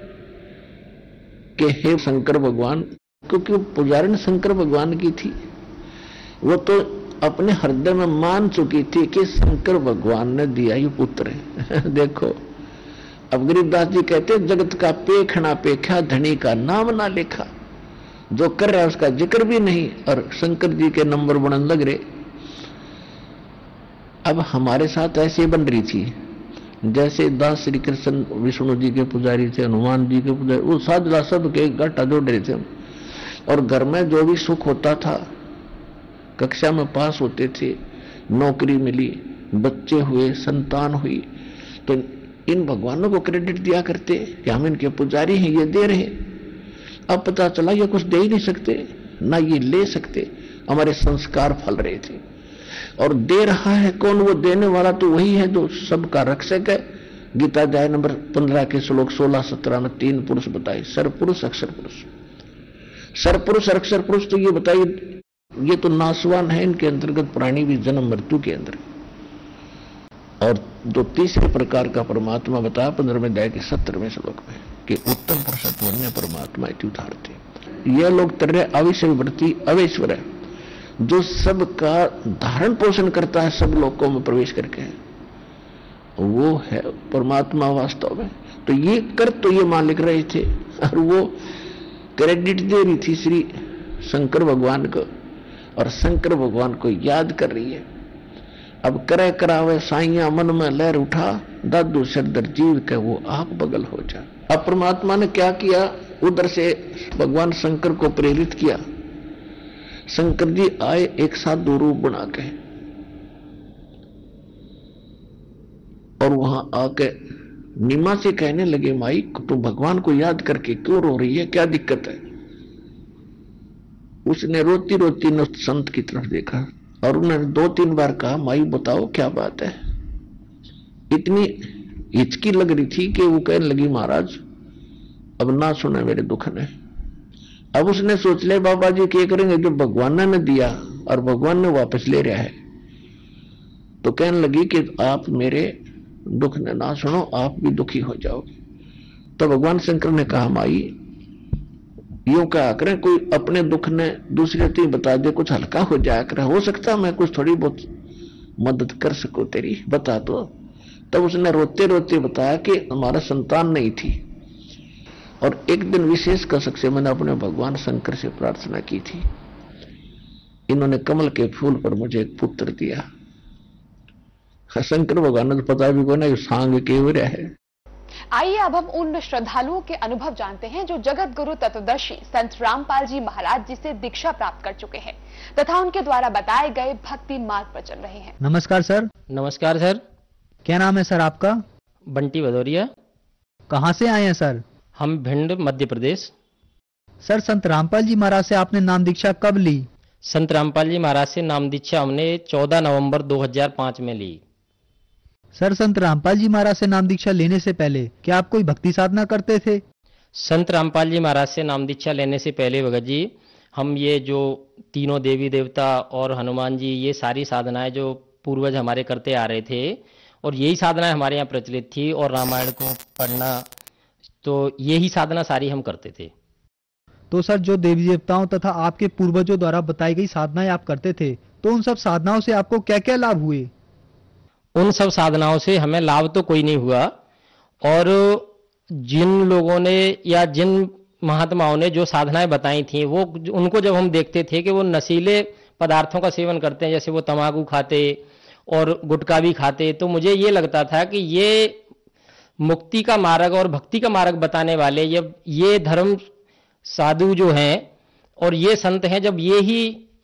कि हे शंकर भगवान, क्योंकि पुजारिन शंकर भगवान की थी, वो तो अपने हृदय में मान चुकी थी कि शंकर भगवान ने दिया ये पुत्र है। देखो अब गरीबदास जी कहते जगत का पेखना पेखा, धनी का नाम ना लेखा। जो कर रहा है उसका जिक्र भी नहीं, और शंकर जी के नंबर बनने लग रहे। अब हमारे साथ ऐसे बन रही थी जैसे दास श्री कृष्ण विष्णु जी के पुजारी थे, हनुमान जी के पुजारी, वो साधला सब के घाटा जोड़ रहे थे। और घर में जो भी सुख होता था, कक्षा में पास होते थे, नौकरी मिली, बच्चे हुए, संतान हुई, तो इन भगवानों को क्रेडिट दिया करते कि हम इनके पुजारी हैं, ये दे रहे। अब पता चला ये कुछ दे ही नहीं सकते, ना ये ले सकते, हमारे संस्कार फल रहे थे। और दे रहा है कौन? वो देने वाला तो वही है जो सबका रक्षक है। गीता अध्याय नंबर 15 के श्लोक 16-17 में 3 पुरुष बताए, सरपुरुष अक्षर पुरुष। सरपुरुष और अक्षर पुरुष तो ये बताइए, ये तो नासवान है, इनके अंतर्गत प्राणी भी जन्म मृत्यु के अंदर। और जो तीसरे प्रकार का परमात्मा बताया 15वें अध्याय के 17वें श्लोक में कि उत्तम पुरुषत्व वन्य परमात्मा इत्युदाहरते। यह लोग तरह अविषयवर्ती अवेश्वर है, जो सबका धारण पोषण करता है, सब लोगों में प्रवेश करके, वो है परमात्मा वास्तव में। तो ये कर तो ये मालिक रहे थे, और वो क्रेडिट दे रही थी श्री शंकर भगवान को, और शंकर भगवान को याद कर रही है। अब करे करावे साइया मन में लहर उठा, दादू सरदर जीव के वो आप बगल हो जा। अब परमात्मा ने क्या किया, उधर से भगवान शंकर को प्रेरित किया। शंकर जी आए एक साधु रूप बना के, और वहां आके नीमा से कहने लगे, माई तू भगवान को याद करके क्यों रो रही है, क्या दिक्कत है? उसने रोती रोती न संत की तरफ देखा, और उन्होंने 2-3 बार कहा, माई बताओ क्या बात है। इतनी हिचकी लग रही थी कि वो कहने लगी, महाराज अब ना सुने मेरे दुख ने। अब उसने सोच लिया, बाबा जी क्या करेंगे, जो भगवान ने दिया और भगवान ने वापस ले रहा है। तो कहने लगी कि आप मेरे दुख ने ना सुनो, आप भी दुखी हो जाओगे। तो भगवान शंकर ने कहा, माई यूं कहा करें, कोई अपने दुख ने दूसरे को बता दे, कुछ हल्का हो जाया करे, हो सकता मैं कुछ थोड़ी बहुत मदद कर सकूं तेरी, बता दो। तब उसने रोते रोते बताया कि हमारा संतान नहीं थी, और एक दिन विशेष कसक से मैंने अपने भगवान शंकर से प्रार्थना की थी, इन्होंने कमल के फूल पर मुझे एक पुत्र दिया। शंकर भगवान ने तो पता भी को ना सांग के है। आइए अब हम उन श्रद्धालुओं के अनुभव जानते हैं जो जगत गुरु तत्वदर्शी संत रामपाल जी महाराज जी से दीक्षा प्राप्त कर चुके हैं तथा उनके द्वारा बताए गए भक्ति मार्ग पर चल रहे हैं। नमस्कार सर। नमस्कार सर। क्या नाम है सर आपका? बंटी भदौरिया। कहाँ से आए हैं सर? हम भिंड मध्य प्रदेश। सर संत रामपाल जी महाराज से आपने नाम दीक्षा कब ली? संत रामपाल जी महाराज से नाम दीक्षा हमने 14 नवंबर 2005 में ली। सर संत रामपाल जी महाराज से नाम दीक्षा लेने से पहले क्या आप कोई भक्ति साधना करते थे? संत रामपाल जी महाराज से नाम दीक्षा लेने से पहले भगत जी हम ये जो तीनों देवी देवता और हनुमान जी, ये सारी साधनाएं जो पूर्वज हमारे करते आ रहे थे, और यही साधना हमारे यहाँ प्रचलित थी, और रामायण को पढ़ना, तो यही साधना सारी हम करते थे। तो सर, जो देवी देवताओं तथा आपके पूर्वजों द्वारा बताई गई साधनाएं आप करते थे, तो उन सब साधनाओं से आपको क्या क्या लाभ हुए? उन सब साधनाओं से हमें लाभ तो कोई नहीं हुआ, और जिन लोगों ने या जिन महात्माओं ने जो साधनाएं बताई थी, वो उनको जब हम देखते थे कि वो नशीले पदार्थों का सेवन करते हैं, जैसे वो तंबाकू खाते और गुटखा भी खाते, तो मुझे ये लगता था कि ये मुक्ति का मार्ग और भक्ति का मार्ग बताने वाले ये धर्म साधु जो हैं और ये संत हैं, जब ये ही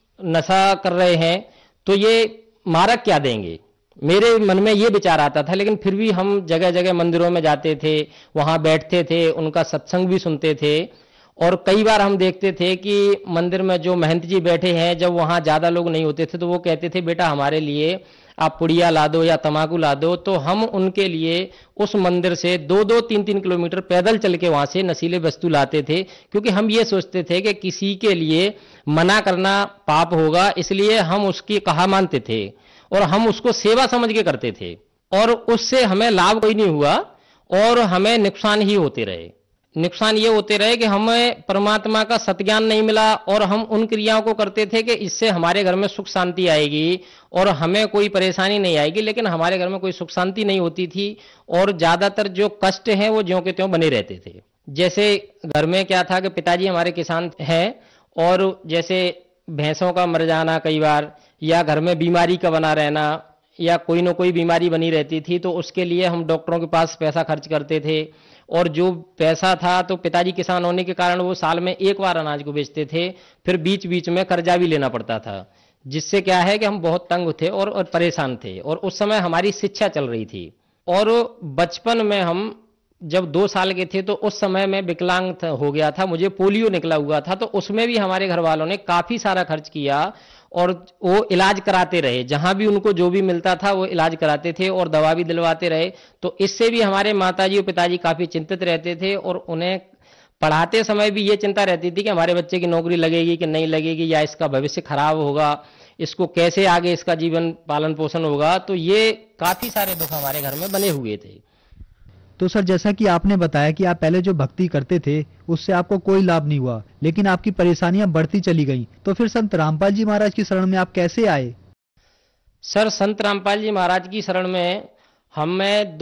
नशा कर रहे हैं तो ये मार्ग क्या देंगे। मेरे मन में ये विचार आता था, लेकिन फिर भी हम जगह जगह मंदिरों में जाते थे, वहां बैठते थे, उनका सत्संग भी सुनते थे, और कई बार हम देखते थे कि मंदिर में जो महंत जी बैठे हैं, जब वहां ज्यादा लोग नहीं होते थे तो वो कहते थे बेटा हमारे लिए आप पुड़िया ला दो या तमाकू ला दो, तो हम उनके लिए उस मंदिर से 2-2, 3-3 किलोमीटर पैदल चल के वहां से नशीले वस्तु लाते थे, क्योंकि हम ये सोचते थे कि किसी के लिए मना करना पाप होगा, इसलिए हम उसकी कहा मानते थे और हम उसको सेवा समझ के करते थे, और उससे हमें लाभ कोई नहीं हुआ और हमें नुकसान ही होते रहे। नुकसान ये होते रहे कि हमें परमात्मा का सत्ज्ञान नहीं मिला, और हम उन क्रियाओं को करते थे कि इससे हमारे घर में सुख शांति आएगी और हमें कोई परेशानी नहीं आएगी, लेकिन हमारे घर में कोई सुख शांति नहीं होती थी, और ज्यादातर जो कष्ट हैं वो ज्यों के त्यों बने रहते थे। जैसे घर में क्या था कि पिताजी हमारे किसान हैं, और जैसे भैंसों का मर जाना कई बार, या घर में बीमारी का बना रहना, या कोई ना कोई बीमारी बनी रहती थी, तो उसके लिए हम डॉक्टरों के पास पैसा खर्च करते थे, और जो पैसा था तो पिताजी किसान होने के कारण वो साल में एक बार अनाज को बेचते थे, फिर बीच बीच में कर्जा भी लेना पड़ता था, जिससे क्या है कि हम बहुत तंग थे और परेशान थे, और उस समय हमारी शिक्षा चल रही थी। और बचपन में हम जब 2 साल के थे तो उस समय में विकलांग हो गया था, मुझे पोलियो निकला हुआ था, तो उसमें भी हमारे घर वालों ने काफी सारा खर्च किया और वो इलाज कराते रहे, जहां भी उनको जो भी मिलता था वो इलाज कराते थे और दवा भी दिलवाते रहे। तो इससे भी हमारे माताजी और पिताजी काफी चिंतित रहते थे, और उन्हें पढ़ाते समय भी ये चिंता रहती थी कि हमारे बच्चे की नौकरी लगेगी कि नहीं लगेगी, या इसका भविष्य खराब होगा, इसको कैसे आगे इसका जीवन पालन पोषण होगा। तो ये काफी सारे दुख हमारे घर में बने हुए थे। तो सर, जैसा कि आपने बताया कि आप पहले जो भक्ति करते थे उससे आपको कोई लाभ नहीं हुआ, लेकिन आपकी परेशानियां बढ़ती चली गईं, तो फिर संत रामपाल जी महाराज की शरण में आप कैसे आए? सर, संत रामपाल जी महाराज की शरण में हमें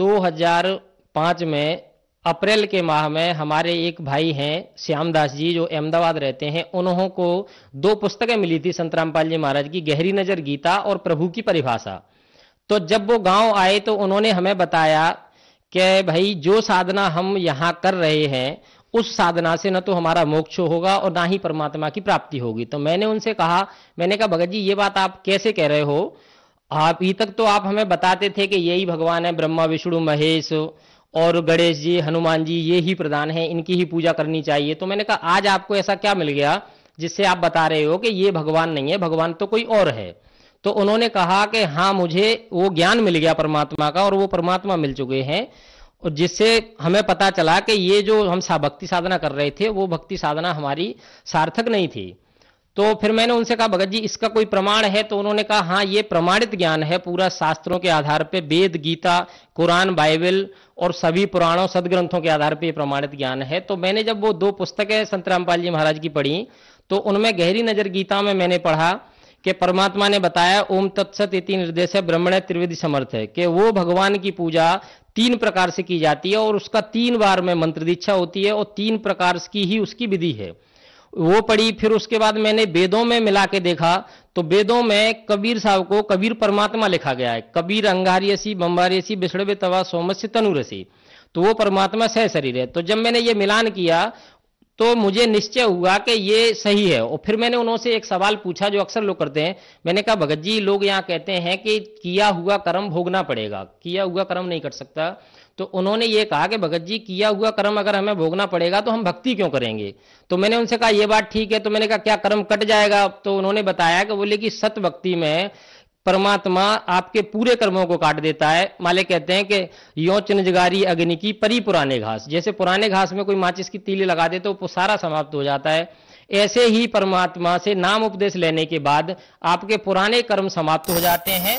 2005 में अप्रैल के माह में हमारे एक भाई हैं श्यामदास जी, जो अहमदाबाद रहते हैं, उन्हों को 2 पुस्तकें मिली थी संत रामपाल जी महाराज की, गहरी नजर गीता और प्रभु की परिभाषा। तो जब वो गांव आए तो उन्होंने हमें बताया कि भाई जो साधना हम यहाँ कर रहे हैं उस साधना से न तो हमारा मोक्ष होगा और ना ही परमात्मा की प्राप्ति होगी। तो मैंने उनसे कहा, मैंने कहा भगत जी ये बात आप कैसे कह रहे हो, आप अभी तक तो आप हमें बताते थे कि यही भगवान है, ब्रह्मा विष्णु महेश और गणेश जी हनुमान जी ये ही प्रधान है, इनकी ही पूजा करनी चाहिए। तो मैंने कहा आज आपको ऐसा क्या मिल गया जिससे आप बता रहे हो कि ये भगवान नहीं है, भगवान तो कोई और है। तो उन्होंने कहा कि हाँ मुझे वो ज्ञान मिल गया परमात्मा का, और वो परमात्मा मिल चुके हैं, और जिससे हमें पता चला कि ये जो हम भक्ति साधना कर रहे थे वो भक्ति साधना हमारी सार्थक नहीं थी। तो फिर मैंने उनसे कहा भगत जी इसका कोई प्रमाण है? तो उन्होंने कहा हाँ ये प्रमाणित ज्ञान है, पूरा शास्त्रों के आधार पे, वेद गीता कुरान बाइबल और सभी पुराणों सदग्रंथों के आधार पे प्रमाणित ज्ञान है। तो मैंने जब वो 2 पुस्तकें संत रामपाल जी महाराज की पढ़ी तो उनमें गहरी नजर गीता में मैंने पढ़ा कि परमात्मा ने बताया ओम तत्सत इति निर्देश ब्रह्मणे त्रिविधि समर्थ है, कि वो भगवान की पूजा 3 प्रकार से की जाती है और उसका 3 बार में मंत्र दीक्षा होती है और 3 प्रकार की ही उसकी विधि है। वो पढ़ी। फिर उसके बाद मैंने वेदों में मिला के देखा तो वेदों में कबीर साहब को कबीर परमात्मा लिखा गया है, कबीर अंगारियसी बम्बारियसी बिछड़वे तवा सोमस्य तनुरसी, तो वो परमात्मा सह शरीर है। तो जब मैंने ये मिलान किया तो मुझे निश्चय हुआ कि ये सही है। और फिर मैंने उन्होंने एक सवाल पूछा जो अक्सर लोग करते हैं, मैंने कहा भगत जी लोग यहाँ कहते हैं कि किया हुआ कर्म भोगना पड़ेगा, किया हुआ कर्म नहीं कर सकता। तो उन्होंने ये कहा कि भगत जी किया हुआ कर्म अगर हमें भोगना पड़ेगा तो हम भक्ति क्यों करेंगे? तो मैंने उनसे कहा ये बात ठीक है। तो मैंने कहा क्या कर्म कट जाएगा? तो उन्होंने बताया कि बोले कि सत भक्ति में परमात्मा आपके पूरे कर्मों को काट देता है। माले कहते हैं कि यो चिनजगारी अग्नि की परी पुराने घास, जैसे पुराने घास में कोई माचिस की तीली लगा दे तो वो सारा समाप्त हो जाता है, ऐसे ही परमात्मा से नाम उपदेश लेने के बाद आपके पुराने कर्म समाप्त हो जाते हैं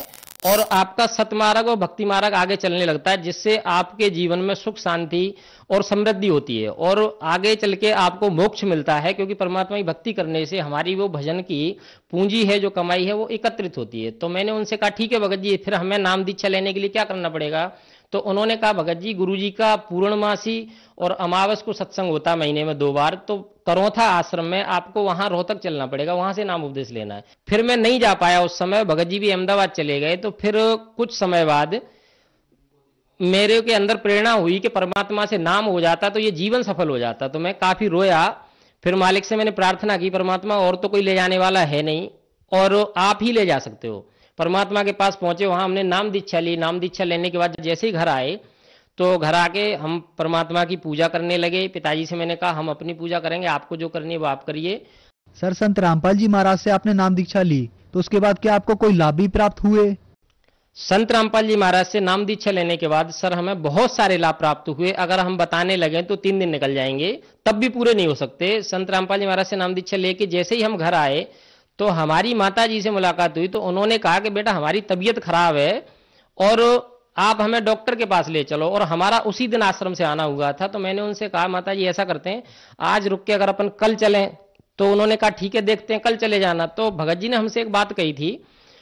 और आपका सतमार्ग और भक्ति मार्ग आगे चलने लगता है, जिससे आपके जीवन में सुख शांति और समृद्धि होती है और आगे चल के आपको मोक्ष मिलता है, क्योंकि परमात्मा की भक्ति करने से हमारी वो भजन की पूंजी है, जो कमाई है, वो एकत्रित होती है। तो मैंने उनसे कहा ठीक है भगत जी, फिर हमें नाम दीक्षा लेने के लिए क्या करना पड़ेगा? तो उन्होंने कहा भगत जी, गुरु जी का पूर्णमासी और अमावस को सत्संग होता है महीने में 2 बार, तो करौथा आश्रम में आपको वहां रोहतक चलना पड़ेगा, वहां से नाम उपदेश लेना है। फिर मैं नहीं जा पाया उस समय, भगत जी भी अहमदाबाद चले गए। तो फिर कुछ समय बाद मेरे के अंदर प्रेरणा हुई कि परमात्मा से नाम हो जाता तो ये जीवन सफल हो जाता। तो मैं काफी रोया। फिर मालिक से मैंने प्रार्थना की, परमात्मा और तो कोई ले जाने वाला है नहीं और आप ही ले जा सकते हो। परमात्मा के पास पहुंचे, वहां हमने नाम दीक्षा ली। नाम दीक्षा लेने के बाद जैसे ही घर आए तो घर आके हम परमात्मा की पूजा करने लगे। पिताजी से मैंने कहा हम अपनी पूजा करेंगे, आपको जो करनी है वो आप करिए। सर, संत रामपाल जी महाराज से आपने नाम दीक्षा ली, तो उसके बाद क्या आपको कोई लाभ भी प्राप्त हुए? संत रामपाल जी महाराज से नाम दीक्षा लेने के बाद सर हमें बहुत सारे लाभ प्राप्त हुए। अगर हम बताने लगे तो 3 दिन निकल जाएंगे, तब भी पूरे नहीं हो सकते। संत रामपाल जी महाराज से नाम दीक्षा लेके जैसे ही हम घर आए तो हमारी माता जी से मुलाकात हुई। तो उन्होंने कहा कि बेटा हमारी तबीयत खराब है और आप हमें डॉक्टर के पास ले चलो। और हमारा उसी दिन आश्रम से आना हुआ था। तो मैंने उनसे कहा माता जी ऐसा करते हैं, आज रुक के अगर अपन कल चलें। तो उन्होंने कहा ठीक है, देखते हैं, कल चले जाना। तो भगत जी ने हमसे एक बात कही थी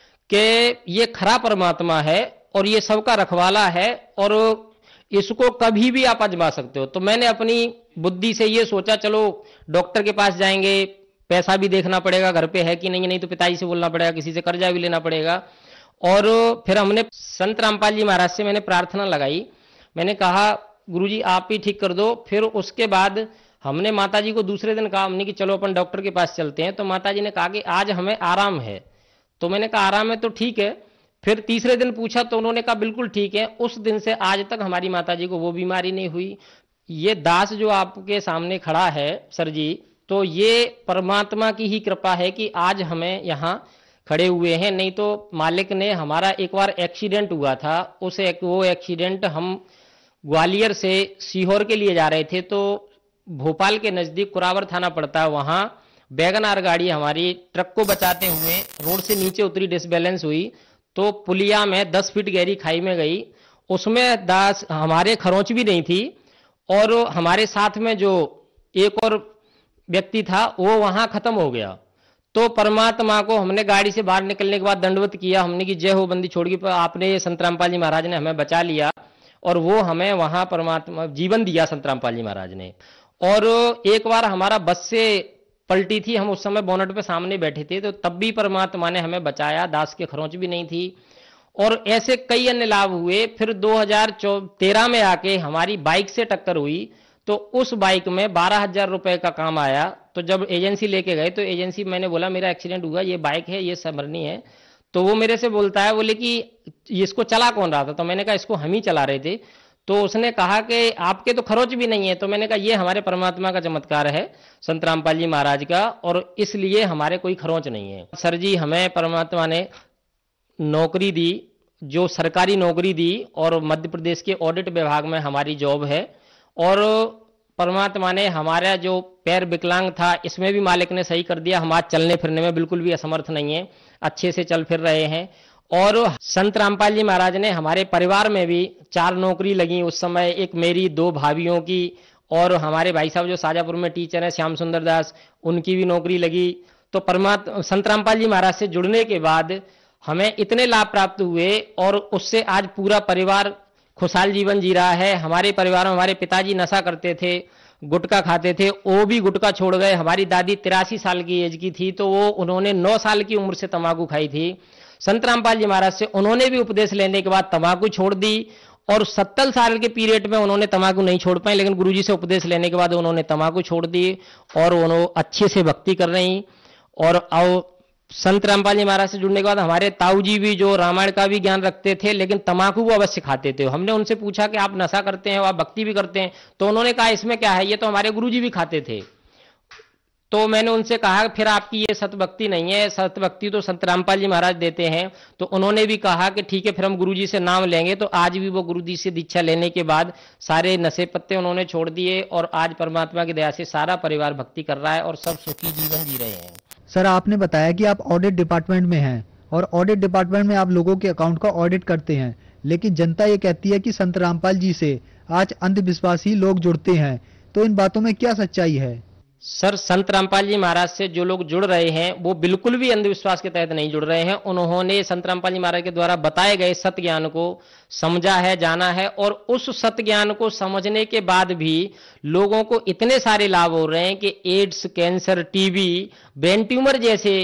कि ये खरा परमात्मा है और ये सबका रखवाला है और इसको कभी भी आप आजमा सकते हो। तो मैंने अपनी बुद्धि से ये सोचा, चलो डॉक्टर के पास जाएंगे, पैसा भी देखना पड़ेगा घर पे है कि नहीं, नहीं तो पिताजी से बोलना पड़ेगा, किसी से कर्जा भी लेना पड़ेगा। और फिर हमने संत रामपाल जी महाराज से मैंने प्रार्थना लगाई। मैंने कहा गुरुजी आप ही ठीक कर दो। फिर उसके बाद हमने माताजी को दूसरे दिन कहा हमने कि चलो अपन डॉक्टर के पास चलते हैं। तो माताजी ने कहा कि आज हमें आराम है। तो मैंने कहा आराम है तो ठीक है। फिर तीसरे दिन पूछा तो उन्होंने कहा बिल्कुल ठीक है। उस दिन से आज तक हमारी माताजी को वो बीमारी नहीं हुई। ये दास जो आपके सामने खड़ा है सर जी, तो ये परमात्मा की ही कृपा है कि आज हमें यहाँ खड़े हुए हैं। नहीं तो मालिक ने हमारा एक बार एक्सीडेंट हुआ था, वो एक्सीडेंट हम ग्वालियर से सीहोर के लिए जा रहे थे। तो भोपाल के नजदीक कुरावर थाना पड़ता है, वहां वैगन-आर गाड़ी हमारी ट्रक को बचाते हुए रोड से नीचे उतरी, डिसबैलेंस हुई तो पुलिया में 10 फीट गहरी खाई में गई। उसमें दास हमारे खरोंच भी नहीं थी और हमारे साथ में जो एक और व्यक्ति था वो वहां खत्म हो गया। तो परमात्मा को हमने गाड़ी से बाहर निकलने के बाद दंडवत किया, हमने की जय हो बंदी छोड़गी, पर आपने संत रामपाल जी महाराज ने हमें बचा लिया और वो हमें वहां परमात्मा जीवन दिया संत रामपाल जी महाराज ने। और एक बार हमारा बस से पलटी थी, हम उस समय बोनट पे सामने बैठे थे, तो तब भी परमात्मा ने हमें बचाया, दास के खरोंच भी नहीं थी। और ऐसे कई अन्य लाभ हुए। फिर 2013 में आके हमारी बाइक से टक्कर हुई, तो उस बाइक में 12,000 रुपए का काम आया। तो जब एजेंसी लेके गए तो एजेंसी, मैंने बोला मेरा एक्सीडेंट हुआ, ये बाइक है, ये संभरनी है। तो वो मेरे से बोलता है, बोले कि इसको चला कौन रहा था? तो मैंने कहा इसको हम ही चला रहे थे। तो उसने कहा कि आपके तो खरोच भी नहीं है। तो मैंने कहा ये हमारे परमात्मा का चमत्कार है, संत रामपाल जी महाराज का, और इसलिए हमारे कोई खरोच नहीं है। सर जी हमें परमात्मा ने नौकरी दी, जो सरकारी नौकरी दी, और मध्य प्रदेश के ऑडिट विभाग में हमारी जॉब है। और परमात्मा ने हमारा जो पैर विकलांग था इसमें भी मालिक ने सही कर दिया। हम आज चलने फिरने में बिल्कुल भी असमर्थ नहीं है, अच्छे से चल फिर रहे हैं। और संत रामपाल जी महाराज ने हमारे परिवार में भी 4 नौकरी लगी उस समय, एक मेरी, 2 भाभियों की, और हमारे भाई साहब जो शाजापुर में टीचर हैं श्याम सुंदर दास, उनकी भी नौकरी लगी। तो परमात्मा संत रामपाल जी महाराज से जुड़ने के बाद हमें इतने लाभ प्राप्त हुए और उससे आज पूरा परिवार खुशहाल जीवन जी रहा है। हमारे परिवार में हमारे पिताजी नशा करते थे, गुटखा खाते थे, वो भी गुटखा छोड़ गए। हमारी दादी 83 साल की एज की थी, तो वो उन्होंने 9 साल की उम्र से तंबाकू खाई थी। संत रामपाल जी महाराज से उन्होंने भी उपदेश लेने के बाद तंबाकू छोड़ दी, और 70 साल के पीरियड में उन्होंने तंबाकू नहीं छोड़ पाए, लेकिन गुरुजी से उपदेश लेने के बाद उन्होंने तंबाकू छोड़ दी और उन्होंने अच्छे से भक्ति कर रही। और संत रामपाल जी महाराज से जुड़ने के बाद हमारे ताऊ जी भी, जो रामायण का भी ज्ञान रखते थे, लेकिन तंबाकू वो अवश्य खाते थे। हमने उनसे पूछा कि आप नशा करते हैं, आप भक्ति भी करते हैं? तो उन्होंने कहा इसमें क्या है, ये तो हमारे गुरुजी भी खाते थे। तो मैंने उनसे कहा फिर आपकी ये सतभक्ति नहीं है, सतभक्ति तो संत रामपाल जी महाराज देते हैं। तो उन्होंने भी कहा कि ठीक है फिर हम गुरुजी से नाम लेंगे। तो आज भी वो गुरुजी से दीक्षा लेने के बाद सारे नशे पत्ते उन्होंने छोड़ दिए, और आज परमात्मा की दया से सारा परिवार भक्ति कर रहा है और सब सुखी जीवन जी रहे हैं। सर, आपने बताया कि आप ऑडिट डिपार्टमेंट में हैं और ऑडिट डिपार्टमेंट में आप लोगों के अकाउंट का ऑडिट करते हैं, लेकिन जनता ये कहती है कि संत रामपाल जी से आज अंधविश्वासी लोग जुड़ते हैं, तो इन बातों में क्या सच्चाई है? सर, संत रामपाल जी महाराज से जो लोग जुड़ रहे हैं वो बिल्कुल भी अंधविश्वास के तहत नहीं जुड़ रहे हैं। उन्होंने संत रामपाल जी महाराज के द्वारा बताए गए सत्य ज्ञान को समझा है, जाना है, और उस सत्य ज्ञान को समझने के बाद भी लोगों को इतने सारे लाभ हो रहे हैं कि AIDS, cancer, TB, brain tumour जैसे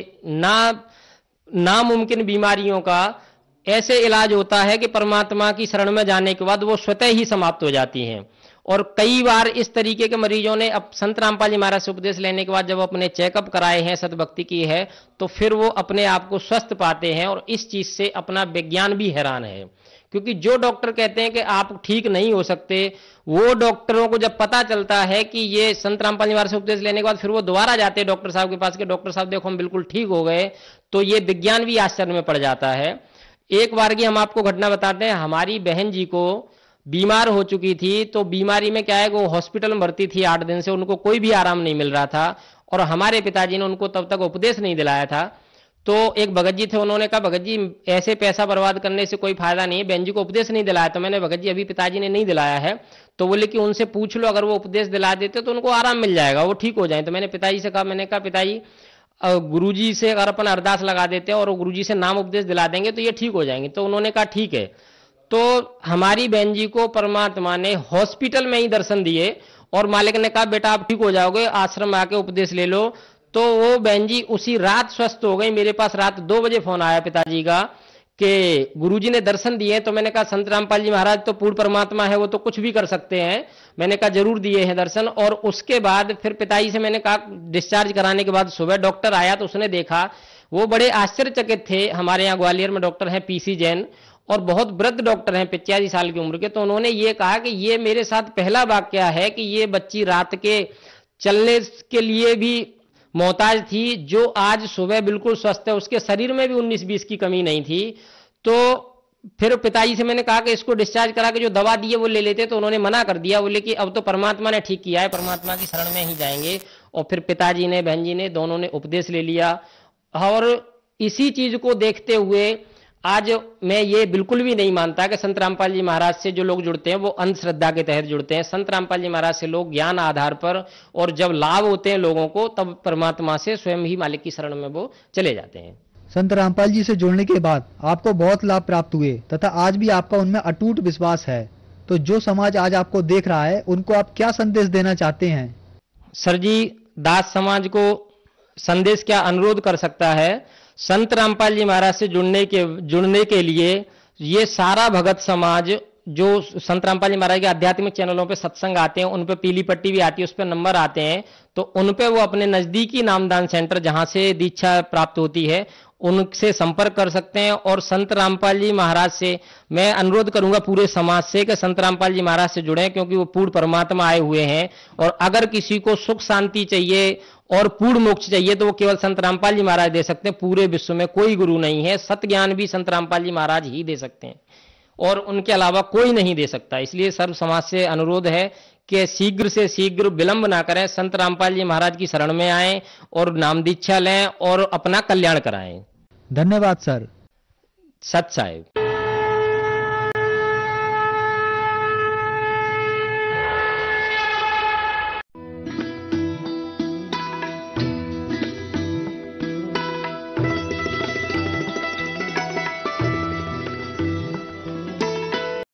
नामुमकिन बीमारियों का ऐसे इलाज होता है कि परमात्मा की शरण में जाने के बाद वो स्वतः ही समाप्त हो जाती हैं। और कई बार इस तरीके के मरीजों ने अब संत रामपाल जी महाराज से उपदेश लेने के बाद जब अपने चेकअप कराए हैं, सतभक्ति की है, तो फिर वो अपने आप को स्वस्थ पाते हैं। और इस चीज से अपना विज्ञान भी हैरान है, क्योंकि जो डॉक्टर कहते हैं कि आप ठीक नहीं हो सकते, वो डॉक्टरों को जब पता चलता है कि ये संत रामपाल जी महाराज से उपदेश लेने के बाद फिर वो दोबारा जाते हैं डॉक्टर साहब के पास कि डॉक्टर साहब देखो हम बिल्कुल ठीक हो गए, तो ये विज्ञान भी आश्चर्य में पड़ जाता है। एक बार की हम आपको घटना बताते हैं। हमारी बहन जी को बीमार हो चुकी थी, तो बीमारी में क्या है, वो हॉस्पिटल में भर्ती थी 8 दिन से, उनको कोई भी आराम नहीं मिल रहा था, और हमारे पिताजी ने उनको तब तक उपदेश नहीं दिलाया था। तो एक भगत जी थे, उन्होंने कहा भगत जी ऐसे पैसा बर्बाद करने से कोई फायदा नहीं है, बहन जी को उपदेश नहीं दिलाया। तो मैंने, भगत जी अभी पिताजी ने नहीं दिलाया है, तो बोले कि उनसे पूछ लो, अगर वो उपदेश दिला देते तो उनको आराम मिल जाएगा, वो ठीक हो जाए। तो मैंने पिताजी से कहा, मैंने कहा पिताजी गुरुजी से अगर अपन अरदास लगा देते हैं और गुरुजी से नाम उपदेश दिला देंगे तो ये ठीक हो जाएंगे। तो उन्होंने कहा ठीक है। तो हमारी बहन जी को परमात्मा ने हॉस्पिटल में ही दर्शन दिए और मालिक ने कहा बेटा आप ठीक हो जाओगे, आश्रम में आके उपदेश ले लो। तो वो बहन जी उसी रात स्वस्थ हो गई। मेरे पास रात 2 बजे फोन आया पिताजी का कि गुरुजी ने दर्शन दिए। तो मैंने कहा संत रामपाल जी महाराज तो पूर्ण परमात्मा है, वो तो कुछ भी कर सकते हैं। मैंने कहा जरूर दिए हैं दर्शन। और उसके बाद फिर पिताजी से मैंने कहा, डिस्चार्ज कराने के बाद सुबह डॉक्टर आया तो उसने देखा, वो बड़े आश्चर्यचकित थे। हमारे यहाँ ग्वालियर में डॉक्टर हैं पीसी जैन, और बहुत वृद्ध डॉक्टर हैं 85 साल की उम्र के। तो उन्होंने ये कहा कि ये मेरे साथ पहला वाकया है कि ये बच्ची रात के चलने के लिए भी मोहताज थी, जो आज सुबह बिल्कुल स्वस्थ है, उसके शरीर में भी 19-20 की कमी नहीं थी। तो फिर पिताजी से मैंने कहा कि इसको डिस्चार्ज करा के जो दवा दी है वो ले लेते, तो उन्होंने मना कर दिया। बोले कि अब तो परमात्मा ने ठीक किया है, परमात्मा की शरण में ही जाएंगे। और फिर पिताजी ने, बहन जी ने, दोनों ने उपदेश ले लिया। और इसी चीज को देखते हुए आज मैं ये बिल्कुल भी नहीं मानता कि संत रामपाल जी महाराज से जो लोग जुड़ते हैं वो अंधश्रद्धा के तहत जुड़ते हैं। संत रामपाल जी महाराज से लोग ज्ञान आधार पर, और जब लाभ होते हैं लोगों को, तब परमात्मा से स्वयं ही मालिक की शरण में वो चले जाते हैं। संत रामपाल जी से जुड़ने के बाद आपको बहुत लाभ प्राप्त हुए तथा आज भी आपका उनमें अटूट विश्वास है, तो जो समाज आज आपको देख रहा है उनको आप क्या संदेश देना चाहते हैं? सर जी, दास समाज को संदेश क्या अनुरोध कर सकता है, संत रामपाल जी महाराज से जुड़ने के लिए ये सारा भगत समाज जो संत रामपाल जी महाराज के आध्यात्मिक चैनलों पे सत्संग आते हैं, उन पे पीली पट्टी भी आती है, उस पर नंबर आते हैं, तो उन पे वो अपने नजदीकी नामदान सेंटर जहां से दीक्षा प्राप्त होती है उनसे संपर्क कर सकते हैं। और संत रामपाल जी महाराज से मैं अनुरोध करूंगा पूरे समाज से कि संत रामपाल जी महाराज से जुड़ें, क्योंकि वो पूर्ण परमात्मा आए हुए हैं। और अगर किसी को सुख शांति चाहिए और पूर्ण मोक्ष चाहिए तो वो केवल संत रामपाल जी महाराज दे सकते हैं। पूरे विश्व में कोई गुरु नहीं है, सत्य ज्ञान भी संत रामपाल जी महाराज ही दे सकते हैं, और उनके अलावा कोई नहीं दे सकता। इसलिए सर्व समाज से अनुरोध है कि शीघ्र से शीघ्र विलंब ना करें, संत रामपाल जी महाराज की शरण में आएं और नाम दीक्षा लें और अपना कल्याण कराएं। धन्यवाद सर। सत साहिब।